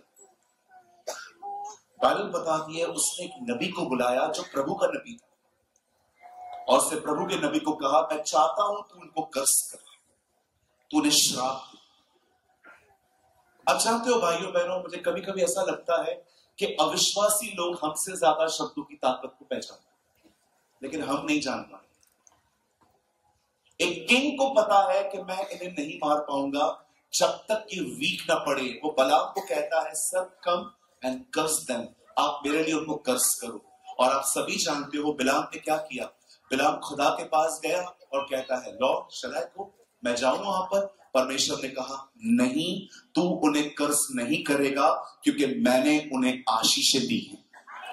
बाइबल बताती है उसने एक नबी को बुलाया जो प्रभु का नबी था, और उसने प्रभु के नबी को कहा, मैं चाहता हूं तू उनको कर्स कर, तू उन्हें श्राप। अब जानते हो भाइयों बहनों, मुझे कभी कभी ऐसा लगता है कि अविश्वासी लोग हमसे ज्यादा शब्दों की ताकत को पहचानते हैं, लेकिन हम नहीं जान पाते। एक किंग को पता है कि मैं इन्हें नहीं मार पाऊंगा जब तक कि वीक ना पड़े। वो बलाम को कहता है, sir come and curse them, आप मेरे लिए उनको कर्स करो। और आप सभी जानते हो बिलाम ने क्या किया। बिलाम खुदा के पास गया और कहता है, लॉर्ड शलाई को मैं जाऊं वहां पर? परमेश्वर ने कहा, नहीं, तू उन्हें कर्स नहीं करेगा, क्योंकि मैंने उन्हें आशीषें दी हैं।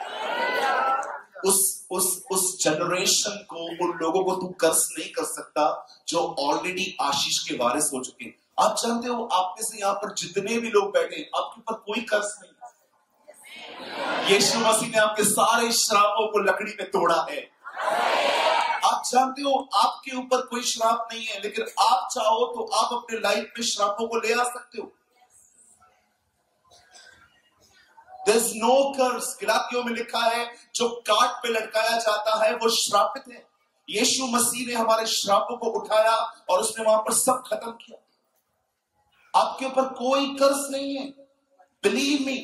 उस उस उस जनरेशन को, उन लोगों को तू कर्स नहीं कर सकता जो ऑलरेडी आशीष के वारिस हो चुके हैं। आप जानते हो, आप में से यहां पर जितने भी लोग बैठे हैं, आपके ऊपर कोई कर्स नहीं। यीशु मसीह ने आपके सारे श्रापों को लकड़ी में तोड़ा है। आप जानते हो आपके ऊपर कोई श्राप नहीं है, लेकिन आप चाहो तो आप अपने लाइफ में श्रापों को ले आ सकते हो। There's no curse। गलातियों में लिखा है, जो काट पे लटकाया जाता है वो श्रापित है। यीशु मसीह ने हमारे श्रापों को उठाया और उसने वहां पर सब खत्म किया। आपके ऊपर कोई कर्स नहीं है। बिलीव मी,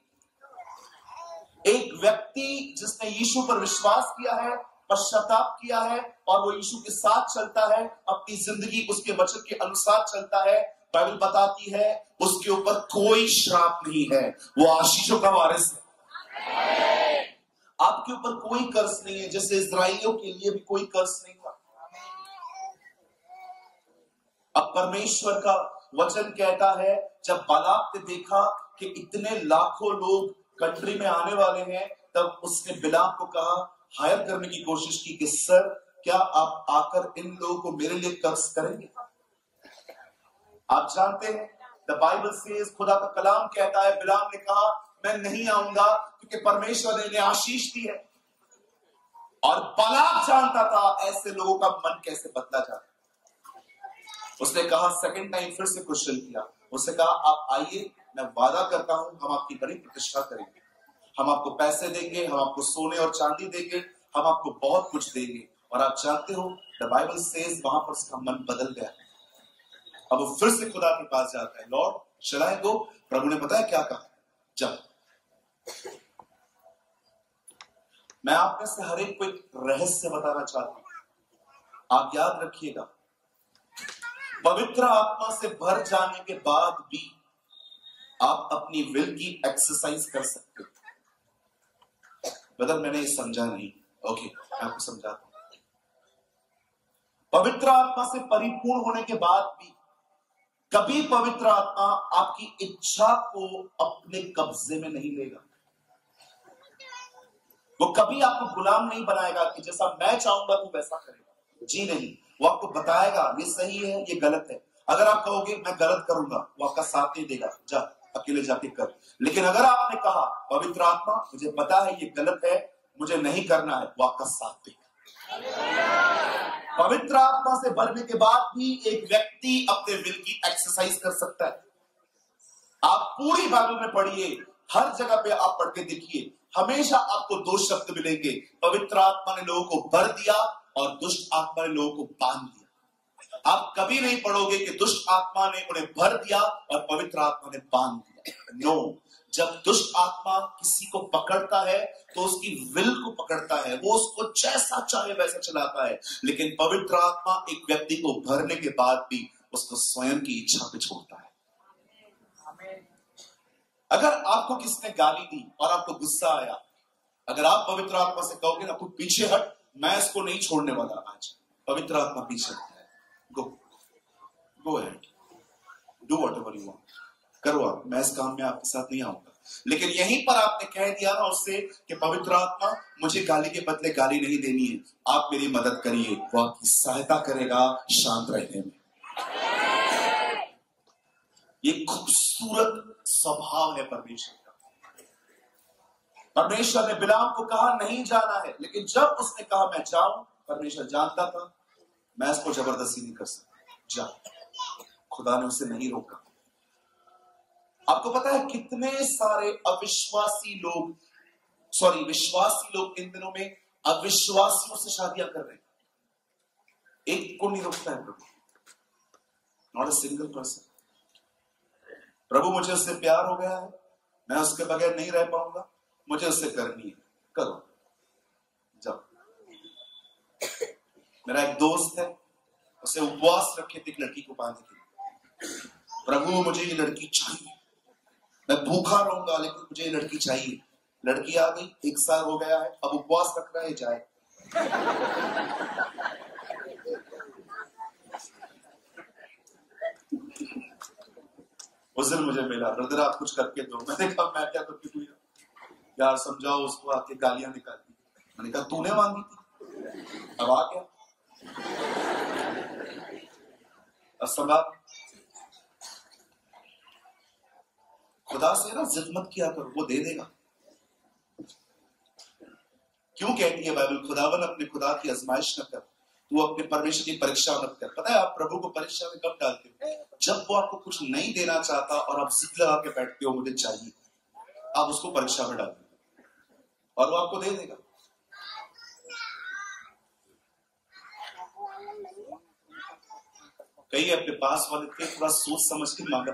एक व्यक्ति जिसने यीशु पर विश्वास किया है, पश्चाताप किया है, और वो यीशु के साथ चलता है, अपनी जिंदगी उसके वचन के अनुसार चलता है, बाइबल बताती है उसके ऊपर कोई श्राप नहीं है, वो आशीषों का वारिस है। आपके ऊपर कोई कर्स नहीं है, जैसे इस्राएलियों के लिए भी कोई कर्स नहीं था। अब परमेश्वर का वचन कहता है, जब बालाक ने देखा कि इतने लाखों लोग कंट्री में आने वाले हैं, तब उसने बिलाम को कहा, हायर करने की कोशिश की कि सर, क्या आप आकर इन लोगों को मेरे लिए कर्स करेंगे? आप जानते हैं, द बाइबल सेज, खुदा का कलाम कहता है, बिलाम ने कहा, मैं नहीं आऊंगा, क्योंकि परमेश्वर ने इन्हें आशीष दी है। और बालाक जानता था ऐसे लोगों का मन कैसे बदला जाता है। उसने कहा, सेकंड टाइम फिर से क्वेश्चन किया, उसने कहा, आप आइए, मैं वादा करता हूं हम आपकी बड़ी प्रतिष्ठा करेंगे, हम आपको पैसे देंगे, हम आपको सोने और चांदी देंगे, हम आपको बहुत कुछ देंगे। और आप जानते हो, द बाइबल सेज वहां पर उसका मन बदल गया। अब वो फिर से खुदा के पास जाता है, लॉर्ड शलाई को। प्रभु ने बताया क्या कहा, जब मैं आप में से हर एक को एक रहस्य बताना चाहता हूं, आप याद रखिएगा, पवित्र आत्मा से भर जाने के बाद भी आप अपनी विल की एक्सरसाइज कर सकते हो। बदल मैंने ये समझा नहीं, ओके, मैं आपको समझाता हूं। पवित्र आत्मा से परिपूर्ण होने के बाद भी कभी पवित्र आत्मा आपकी इच्छा को अपने कब्जे में नहीं लेगा। वो कभी आपको गुलाम नहीं बनाएगा कि जैसा मैं चाहूंगा तू वैसा करेगा। जी नहीं, वो आपको बताएगा ये सही है, ये गलत है। अगर आप कहोगे मैं गलत करूंगा, वो आपका साथ नहीं देगा, जा अकेले जाके कर। लेकिन अगर आपने कहा पवित्र आत्मा मुझे पता है ये गलत है, मुझे नहीं करना है, वो आपका साथ देगा। पवित्र आत्मा से भरने के बाद भी एक व्यक्ति अपने विल की एक्सरसाइज कर सकता है। आप पूरी बाइबल में पढ़िए, हर जगह पे आप पढ़ के देखिए, हमेशा आपको दो शब्द मिलेंगे, पवित्र आत्मा ने लोगों को भर दिया और दुष्ट आत्मा ने लोगों को बांध दिया। आप कभी नहीं पढ़ोगे कि दुष्ट आत्मा ने उन्हें भर दिया और पवित्र आत्मा ने बांध दिया। नो, जब दुष्ट आत्मा किसी को पकड़ता है तो उसकी विल को पकड़ता है, वो उसको जैसा चाहे वैसा चलाता है। लेकिन पवित्र आत्मा एक व्यक्ति को भरने के बाद भी उसको स्वयं की इच्छा पे छोड़ता है। अगर आपको किसने गाली दी और आपको गुस्सा आया, अगर आप पवित्र आत्मा से कहोगे ना, तू पीछे हट, मैं इसको नहीं छोड़ने वाला आज, पवित्र आत्मा पीछे हटता है। Go go ahead, do whatever you want, करो आप, मैं इस काम में आपके साथ नहीं आऊंगा। लेकिन यहीं पर आपने कह दिया ना उससे कि पवित्र आत्मा मुझे गाली के बदले गाली नहीं देनी है, आप मेरी मदद करिए, वो आपकी सहायता करेगा शांत रहने में। ये खूबसूरत स्वभाव है परमेश्वर का। परमेश्वर ने बिलाम को कहा नहीं जाना है, लेकिन जब उसने कहा मैं जाऊं, परमेश्वर जानता था मैं इसको जबरदस्ती नहीं कर सकता, जा। खुदा ने उसे नहीं रोका। आपको पता है कितने सारे अविश्वासी लोग, सॉरी विश्वासी लोग इन दिनों में अविश्वासियों से शादियां कर रहे हैं। एक को नहीं रोकता है प्रभु, नॉट अ सिंगल पर्सन। प्रभु मुझे उससे प्यार हो गया है, मैं उसके बगैर नहीं रह पाऊंगा, मुझे उससे करनी है, करो जाओ। मेरा एक दोस्त है, उसे उपवास रखे थे एक लड़की को पाने के लिए। प्रभु मुझे ये लड़की चाहिए, मैं भूखा रहूंगा लेकिन मुझे ये लड़की चाहिए। लड़की आ गई, एक साल हो गया है, अब उपवास रख रहा है, जाए। उस दिन मुझे मिला, ब्रदर आप कुछ करके दो। मैंने कहा मैं क्या करके दूं यार, समझाओ उसको, आके गालियां निकालती। मैंने कहा तूने मांगी थी, अब आ गया। अब खुदा से ना जिद मत किया करो, वो दे देगा। क्यों कहती है बाइबल, खुदावन अपने खुदा की आजमाइश न कर, तू अपने परमेश्वर की परीक्षा मत कर। पता है आप प्रभु को परीक्षा में कब डालते हो? जब वो आपको कुछ नहीं देना चाहता और आप जिद लगा के बैठते हो मुझे चाहिए, आप उसको परीक्षा में डालते हो और वो आपको दे देगा। कई अपने पास वाले थे, थोड़ा सोच समझ के मांगा।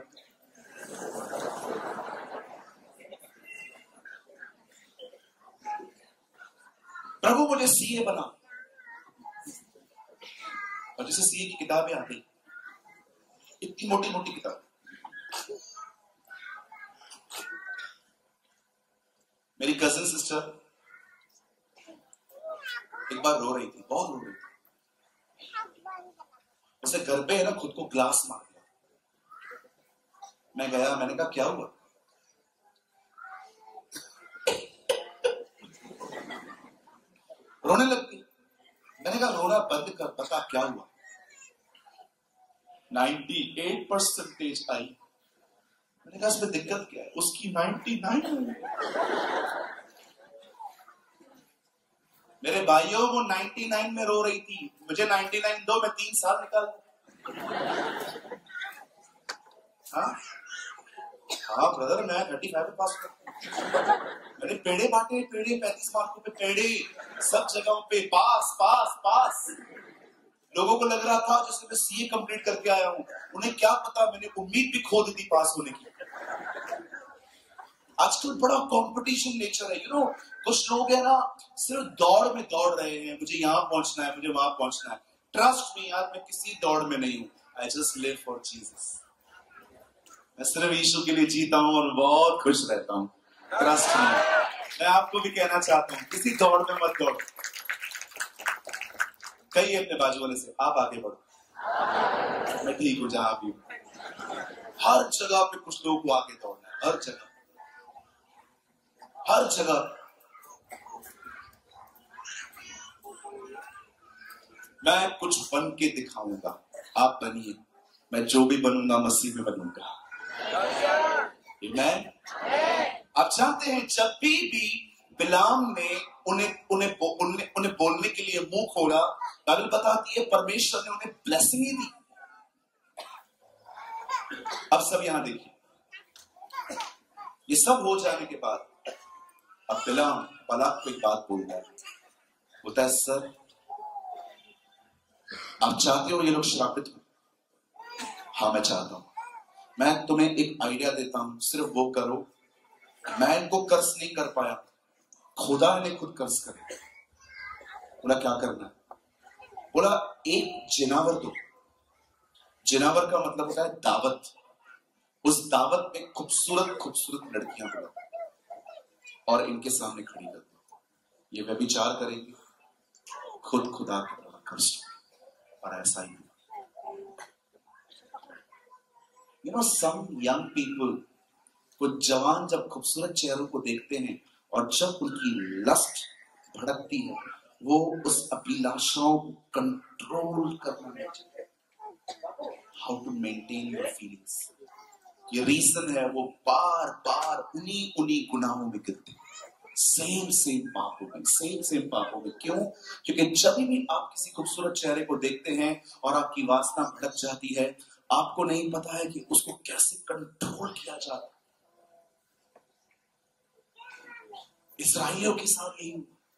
प्रभु मुझे सीए बना, और जैसे सीए की किताबें आती, इतनी मोटी मोटी किताब, मेरी कजिन सिस्टर एक बार रो रही थी, बहुत रो रही थी। उसे घर पे है ना खुद को ग्लास मार दिया। मैं गया, मैंने कहा क्या हुआ? रोने लगती। मैंने कहा रोना बंद कर, पता क्या हुआ? अट्ठानवे परसेंटेज आई। मैंने कहा इसमें दिक्कत क्या है? उसकी निन्यानवे। मेरे भाइयों वो निन्यानवे में रो रही थी, मुझे निन्यानवे दो, मैं तीन साल निकाल। हाँ हाँ ब्रदर, मैं पैंतीस में पास कर, मैंने पेड़े बांटे, पेड़े पैंतीस मार्कों पे पेड़े, सब जगहों पे पास पास पास। लोगों को लग रहा था जैसे मैं सीए कंप्लीट करके आया हूं, उन्हें क्या पता मैंने उम्मीद भी खो दी थी पास होने की। आजकल बड़ा कंपटीशन नेचर है, यू नो। कुछ लोग है ना सिर्फ दौड़ में दौड़ रहे हैं, मुझे यहाँ पहुंचना है, मुझे वहां पहुंचना है। ट्रस्ट मी यार, मैं किसी दौड़ में नहीं हूं। I just live for Jesus. मैं सिर्फ यीशु के लिए जीता हूं और बहुत खुश रहता हूं। Trust me. मैं आपको भी कहना चाहता हूं, किसी दौड़ में मत दौड़, कहिए अपने बाजू वाले से, आप आगे बढ़ो, मैं ठीक हूं जहां भी हूं। हर जगह पे कुछ लोगों को आगे दौड़ना है, हर जगह, हर जगह। मैं कुछ बन के दिखाऊंगा, आप बनिए। मैं जो भी बनूंगा मसीह में बनूंगा। आमीन। आप जानते हैं जब भी भी बिलाम ने उन्हें उन्हें उन्हें उन्हें बोलने के लिए मुंह खोला, बाइबल बताती है परमेश्वर ने उन्हें ब्लेसिंग दी। अब सब यहां देखिए, ये सब हो जाने के बाद अब बिलाम बालाक को एक बात बोलता है, बोलता है सर आप चाहते हो ये लोग श्रापित हो? हाँ मैं चाहता हूं। मैं तुम्हें एक आइडिया देता हूं, सिर्फ वो करो। मैं इनको कर्ज नहीं कर पाया, खुदा ने खुद कर्ज करे। बोला क्या करना है? बोला एक जिनावर दो। जिनावर का मतलब होता है दावत। उस दावत में खूबसूरत खूबसूरत लड़कियां बुलाओ और इनके सामने खड़ी कर दो। ये व्यभिचार करेंगे, खुद खुदा की तरह कर्ज। और ऐसा ही you know some young people, कुछ जवान जब खूबसूरत चेहरों को देखते हैं और जब उनकी लस्ट भड़कती है, वो उस अभिलाषाओं को कंट्रोल करना नहीं चाहते। How to maintain your feelings, ये रीजन है। वो बार बार उन्हीं उन्हीं गुनाहों में गिरते हैं, सेम सेम पापों में, सेम सेम पापों में। क्यों? क्योंकि जब भी आप किसी खूबसूरत चेहरे को देखते हैं और आपकी वासना भड़क जाती है, आपको नहीं पता है कि उसको कैसे कंट्रोल किया जाता। इस्राएलियों के साथ यही।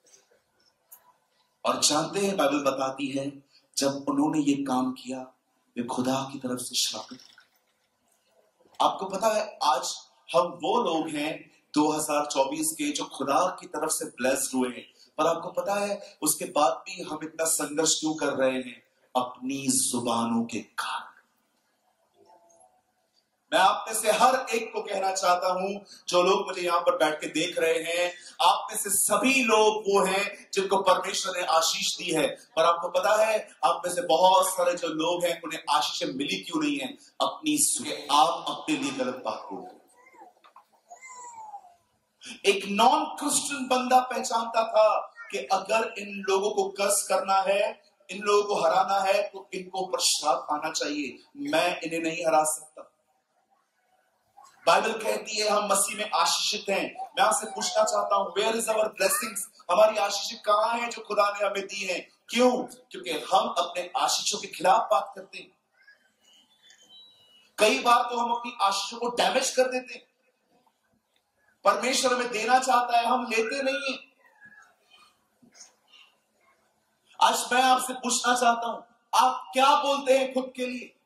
और जानते हैं बाइबल बताती है जब उन्होंने ये काम किया वे खुदा की तरफ से श्रापित हो गए। आपको पता है आज हम वो लोग हैं दो हज़ार चौबीस के जो खुदा की तरफ से ब्लेस्ड हुए हैं, पर आपको पता है उसके बाद भी हम इतना संघर्ष क्यों कर रहे हैं? अपनी जुबानों के कारण। मैं आप में से हर एक को कहना चाहता हूं, जो लोग मुझे यहां पर बैठ के देख रहे हैं, आप में से सभी लोग वो हैं जिनको परमेश्वर ने आशीष दी है। पर आपको पता है आप में से बहुत सारे जो लोग हैं उन्हें आशीष मिली क्यों नहीं है? अपनी आप अपने लिए गलत बात बोलते। एक नॉन क्रिश्चियन बंदा पहचानता था कि अगर इन लोगों को कर्ज करना है, इन लोगों को हराना है, तो इनको ऊपर श्राप आना चाहिए। मैं इन्हें नहीं हरा सकता। बाइबल कहती है हम मसीह में आशीषित हैं। मैं आपसे पूछना चाहता हूं, वेयर इज आवर ब्लेसिंग्स? हमारी आशीष कहां है जो खुदा ने हमें दी है? क्यों? क्योंकि हम अपने आशीषों के खिलाफ बात करते हैं। कई बार तो हम अपनी आशीषों को डैमेज कर देते हैं। परमेश्वर हमें देना चाहता है, हम लेते नहीं है। आज मैं आपसे पूछना चाहता हूं, आप क्या बोलते हैं खुद के लिए?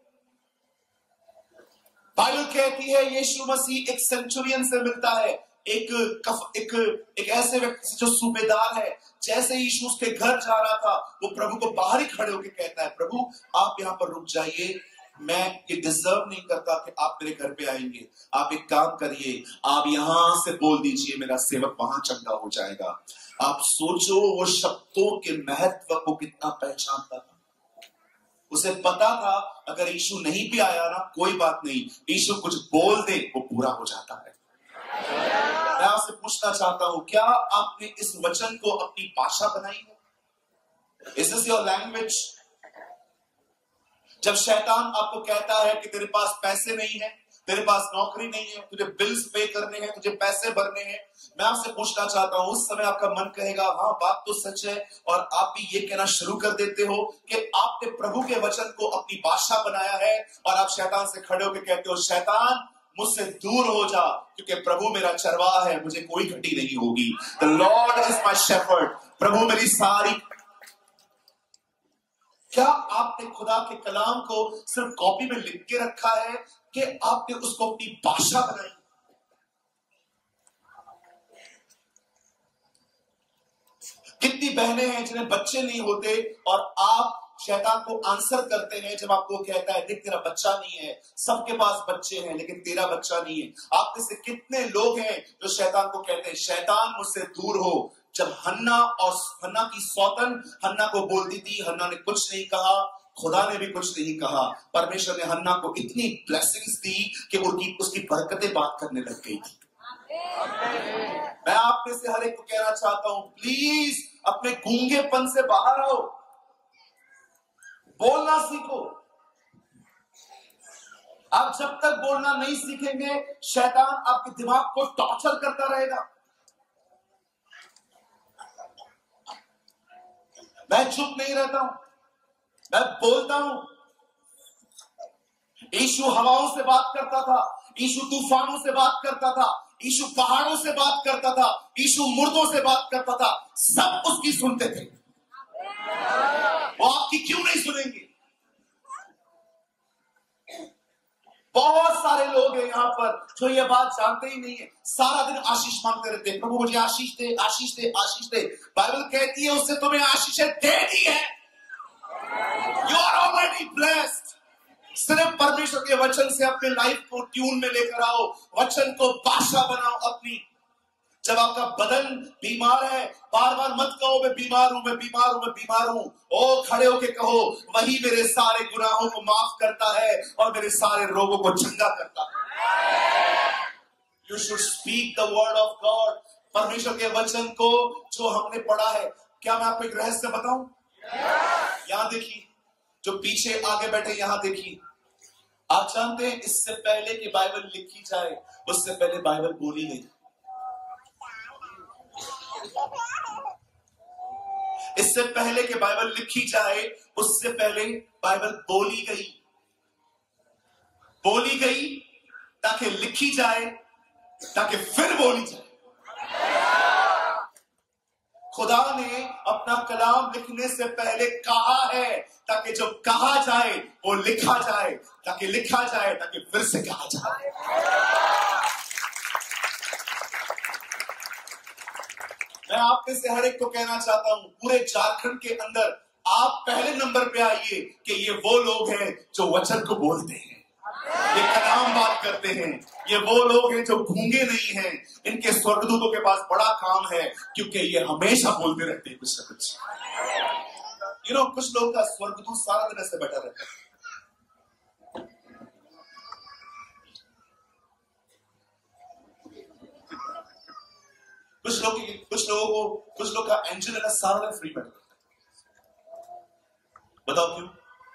बाइबल कहती है यीशु मसीह एक सेंचुरियन से मिलता है, एक कफ, एक एक ऐसे व्यक्ति से जो सूबेदार है। जैसे यीशु उसके घर जा रहा था, वो प्रभु को बाहर ही खड़े होकर कहता है, प्रभु आप यहां पर रुक जाइए, मैं ये डिजर्व नहीं करता कि आप मेरे घर पे आएंगे। आप एक काम करिए, आप यहां से बोल दीजिए, मेरा सेवक वहां चंगा हो जाएगा। आप सोचो वो शब्दों के महत्व को कितना पहचानता था। उसे पता था अगर यीशु नहीं भी आया ना, कोई बात नहीं, यीशु कुछ बोल दे वो पूरा हो जाता है। मैं आपसे पूछना चाहता हूं, क्या आपने इस वचन को अपनी भाषा बनाई है? Is this your language? जब शैतान आपको कहता है कि तेरे पास पैसे नहीं है, तेरे पास नौकरी नहीं है, तुझे बिल्स पे करने हैं, तुझे पैसे भरने हैं, मैं आपसे पूछना चाहता हूं, उस समय आपका मन कहेगा हाँ बात तो सच है, और आप भी ये कहना शुरू कर देते हो कि आपने प्रभु के वचन को अपनी भाषा बनाया है, और आप शैतान से खड़े होकर कहते हो, शैतान मुझसे दूर हो जा, क्योंकि प्रभु मेरा चरवाहा है, मुझे कोई घटी नहीं होगी। The Lord is my shepherd, प्रभु मेरी सारी। क्या आपने खुदा के कलाम को सिर्फ कॉपी में लिख के रखा है कि आपने उसको अपनी भाषा बनाई? कितनी बहनें हैं जिन्हें बच्चे नहीं होते और आप शैतान को आंसर करते हैं जब आपको कहता है देख तेरा बच्चा नहीं है, सबके पास बच्चे हैं लेकिन तेरा बच्चा नहीं है। आप में से कितने लोग हैं जो शैतान को कहते हैं शैतान मुझसे दूर हो, जब हन्ना और हन्ना की सौतन हन्ना को बोलती थी, हन्ना ने कुछ नहीं कहा, खुदा ने भी कुछ नहीं कहा। परमेश्वर ने हन्ना को इतनी ब्लेसिंग्स दी कि उनकी उसकी बरकतें बात करने लग गई थी। मैं आप में से हर एक को कहना चाहता हूं, प्लीज अपने गूंगेपन से बाहर आओ, बोलना सीखो। आप जब तक बोलना नहीं सीखेंगे, शैतान आपके दिमाग को टॉर्चर करता रहेगा। मैं चुप नहीं रहता हूं, मैं बोलता हूं। यीशु हवाओं से बात करता था, यीशु तूफानों से बात करता था, यीशु पहाड़ों से बात करता था, यीशु मुर्दों से बात करता था, सब उसकी सुनते थे। वो आपकी क्यों नहीं सुनेंगे? बहुत सारे लोग हैं यहां पर जो ये बात जानते ही नहीं है, सारा दिन आशीष मांगते रहते हैं, प्रभु मुझे आशीष दे, आशीष दे, आशीष दे। बाइबल कहती है उससे तुम्हें आशीष दे दी है। You are already blessed. सिर्फ परमेश्वर के वचन से अपने लाइफ को ट्यून में लेकर आओ, वचन को भाषा बनाओ अपनी। जब आपका बदन बीमार है, बार बार मत कहो मैं बीमार हूं, मैं बीमार हूं, मैं बीमार हूं। ओ खड़े होके कहो, वही मेरे सारे गुनाहों को माफ करता है और मेरे सारे रोगों को चंगा करता है। You should speak the word of God. परमेश्वर के वचन को जो हमने पढ़ा है, क्या मैं आपको एक रहस्य बताऊं? यहां देखिए, जो पीछे आगे बैठे यहां देखिए। आप जानते हैं इससे पहले कि बाइबल लिखी जाए, उससे पहले बाइबल बोली गई। इससे पहले कि बाइबल लिखी जाए, उससे पहले बाइबल बोली गई। बोली गई ताकि लिखी जाए, ताकि फिर बोली जाए। खुदा ने अपना कलाम लिखने से पहले कहा है ताकि जो कहा जाए वो लिखा जाए, ताकि लिखा जाए ताकि फिर से कहा जाए। मैं आप में से हर एक को कहना चाहता हूं, पूरे झारखंड के अंदर आप पहले नंबर पे आइए कि ये वो लोग हैं जो वचन को बोलते हैं, ये कलाम बात करते हैं। ये वो लोग हैं जो गूंगे नहीं हैं। इनके स्वर्गदूतों के पास बड़ा काम है, क्योंकि ये हमेशा बोलते रहते हैं कुछ ना कुछ। यू नो, कुछ लोग का स्वर्गदूत सारा दिन ऐसे बैठा रहता है। कुछ लोग कुछ लोगों को कुछ लोग का एंजल है सारा दिन फ्री बैठा रहता है। बताओ क्यों?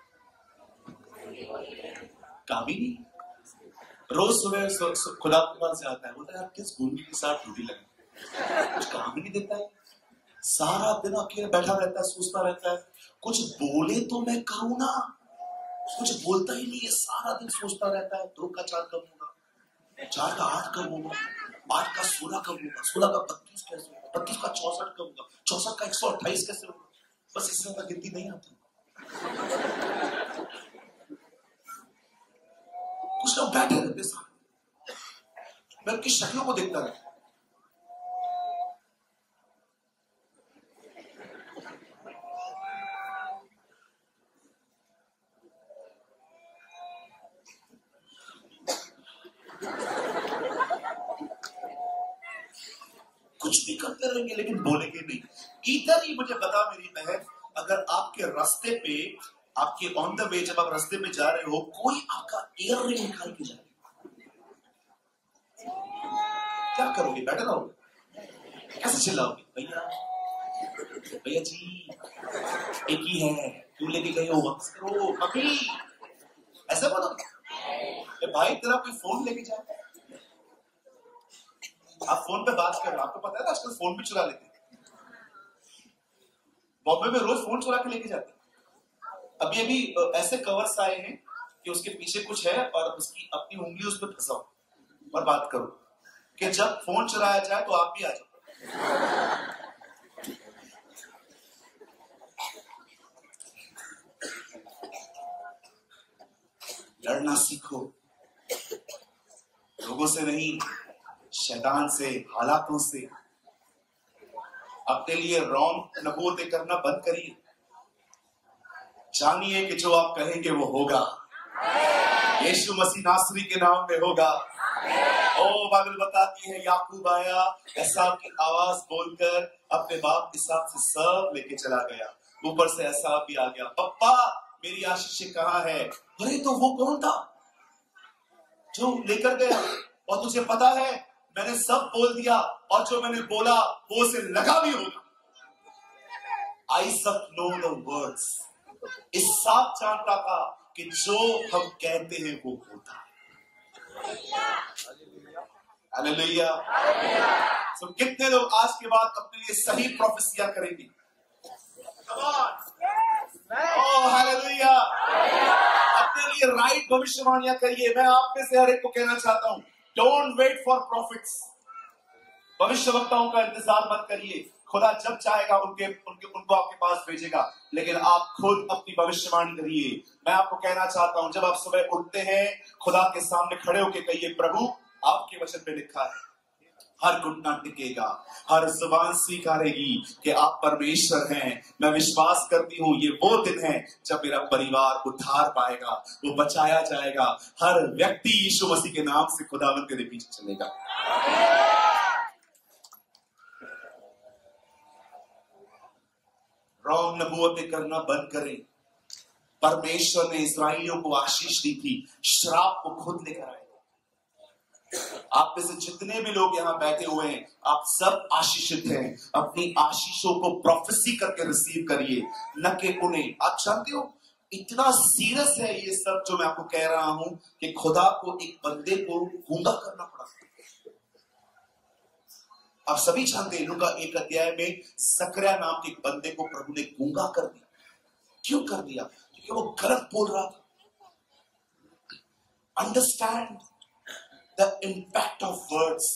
काम ही नहीं। रोज सुबह खुदा के पास से आता है, बोलता है यार किस गूंगी के साथ ड्यूटी लगी, कुछ काम ही नहीं देता है, सारा दिन अकेले बैठा रहता है, सोचता रहता है कुछ बोले तो मैं करूं ना, कुछ बोलता ही नहीं है, सारा दिन सोचता रहता है दो का चार कब होगा, चार का आठ कब होगा, आठ का सोलह कब होगा, सोलह का बत्तीस कैसे होगा, बत्तीस का चौसठ कब होगा, चौसठ का एक सौ अट्ठाईस कैसे होगा। बस इससे ज्यादा गिनती नहीं आती। कुछ लोग बैठे रहते साथ, मैं उनकी शक्लों को देखता रहता। कुछ भी करते रहेंगे लेकिन बोलेंगे नहीं। इधर ही मुझे बता मेरी बहन, अगर आपके रास्ते पे, आपके ऑन द वे, जब आप रास्ते पे जा रहे हो, कोई आपका ईयर रिंग निकाल के जाए, क्या करोगे? बैठे रहोगे? कैसे चिल्लाओगे? भैया भैया जी एक ही है, क्यों लेके गए हो, वापस करो अभी, ऐसा बोलोगे? भाई तेरा कोई फोन लेके जाए, आप फोन पे बात कर रहे हो, आपको पता है ना आजकल फोन भी चुरा लेते हैं। बॉम्बे में रोज फोन चुरा के लेके जाते हैं। अभी अभी ऐसे कवर्स आए हैं कि उसके पीछे कुछ है और उसकी अपनी उंगली उस पर फंसाओ और बात करो कि जब फोन चुराया जाए तो आप भी आ जाओ। लड़ना सीखो, लोगों से नहीं, शैतान से, हालातों से। अपने लिए रॉन्ग नबूवतें करना बंद करिए। जानिए कि जो आप कहेंगे वो होगा। यीशु मसीह नासरी के नाम में होगा। ओ बाइबल बताती है याकूब आया, एसाव की आवाज बोलकर अपने बाप इसहाक से सब लेके चला गया। ऊपर से एसाव भी आ गया, पप्पा मेरी आशीष कहाँ है? अरे तो वो कौन था जो लेकर गया? और तुझे पता है मैंने सब बोल दिया, और जो मैंने बोला वो उसे लगा भी होगा। आई सब नो द वर्ड्स। इसहाक जानता था कि जो हम कहते हैं वो होता है। हालेलुया। तो कितने लोग आज के बाद अपने लिए सही प्रोफेसियां करेंगे? Oh hallelujah. अपने लिए राइट भविष्यवाणियां करिए। मैं आप में से हर एक को कहना चाहता हूं, डोंट वेट फॉर प्रॉफिट्स। भविष्यवक्ताओं का इंतजार मत करिए। खुदा जब चाहेगा उनके उनके उनको आपके पास भेजेगा, लेकिन आप खुद अपनी भविष्यवाणी करिए। मैं आपको कहना चाहता हूं, जब आप सुबह उठते हैं, खुदा के सामने खड़े होकर कहिए, प्रभु आपके वचन में लिखा है हर घुटना टिकेगा, हर जुबान स्वीकारेगी कि आप परमेश्वर हैं। मैं विश्वास करती हूँ ये वो दिन है जब मेरा परिवार उद्धार पाएगा, वो बचाया जाएगा। हर व्यक्ति यीशु मसीह के नाम से खुदावंद के पीछे चलेगा। रॉन्ग नबूवतें करना बंद करें। परमेश्वर ने इस्राएलियों को आशीष दी थी, श्राप को खुद लेकर आए। आप में से जितने भी लोग यहां बैठे हुए हैं, आप सब आशीषित हैं। अपनी आशीषों को प्रोफेसी करके रिसीव करिए, न कि उन्हें। आप जानते हो इतना सीरियस है ये सब जो मैं आपको कह रहा हूं कि खुदा को एक बंदे को गूंगा करना पड़ा। आप सभी जानते हैं लूका एक अध्याय में सकरिया नाम के एक बंदे को प्रभु ने गूंगा कर दिया। क्यों कर दिया? क्योंकि वो गलत बोल रहा था। Understand the impact of words.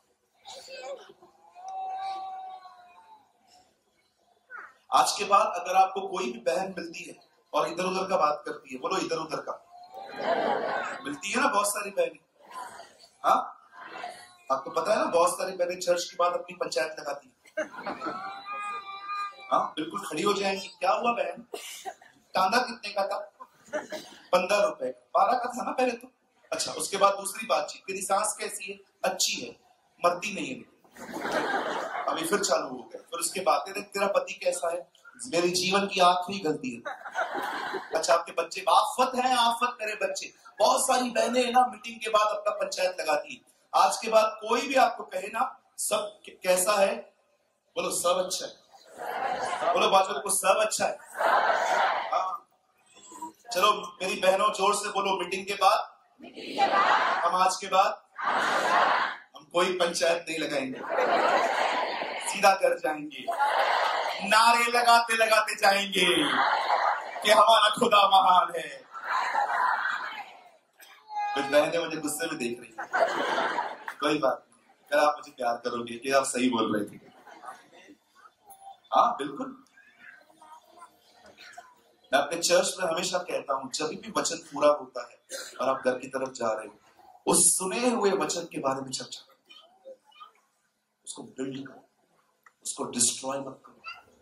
आज के बाद अगर आपको कोई भी बहन मिलती है और इधर उधर का बात करती है, बोलो इधर उधर का, मिलती है ना बहुत सारी बहनें। हाँ, आपको पता है ना बहुत सारी बहनें चर्च के बाद अपनी पंचायत लगाती है। हाँ, बिल्कुल खड़ी हो जाएंगी, क्या हुआ बहन, टांगा कितने का था? पंद्रह रुपए। बारह का था ना पहले तो। अच्छा, उसके बाद दूसरी बातचीत, तेरी सांस कैसी है? अच्छी है, मरती नहीं है। अभी फिर चालू हो गया। फिर उसके बाद तेरे तेरा पति कैसा है? मेरे जीवन की आखिरी गलती है। अच्छा, आपके बच्चे आफत है, आफत मेरे बच्चे। बहुत सारी बहनें ना मीटिंग के बाद अपना पंचायत लगाती है। आज के बाद कोई भी आपको कहे ना सब कैसा है, बोलो सब अच्छा है। बोलो बाजू को सब अच्छा है। हाँ, चलो मेरी बहनों जोर से बोलो, मीटिंग के बाद हम आज के बाद हम कोई पंचायत नहीं लगाएंगे, सीधा कर जाएंगे, नारे लगाते लगाते जाएंगे कि हमारा खुदा महान है। कुछ बहनें मुझे गुस्से में देख रही हैं, कोई बात नहीं, अगर आप मुझे प्यार करोगे कि आप सही बोल रहे थे। हाँ बिल्कुल, मैं अपने चर्च में हमेशा कहता हूं, जब भी वचन पूरा होता है और आप घर की तरफ जा रहे हो, उस सुने हुए वचन के बारे में चर्चा करो, उसको बिल्ड करो, उसको डिस्ट्रॉय मत करो।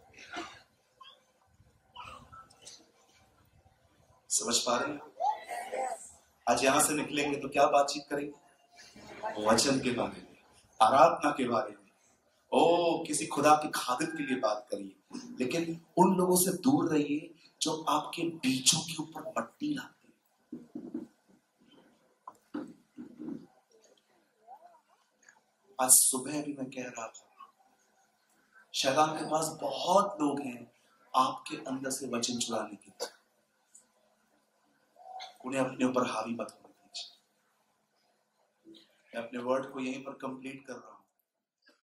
समझ पा रहे हैं? आज यहां से निकलेंगे तो क्या बातचीत करेंगे? वचन के बारे में, आराधना के बारे में। ओ किसी खुदा के खादिम के लिए बात करिए, लेकिन उन लोगों से दूर रहिए जो आपके बीचों के ऊपर मट्टी लाते हैं। आज सुबह भी मैं कह रहा था, शैतान के पास बहुत लोग हैं आपके अंदर से वचन चुराने के लिए। उन्हें अपने ऊपर हावी मत होने दीजिए। मैं अपने वर्ड को यहीं पर कंप्लीट कर रहा हूं।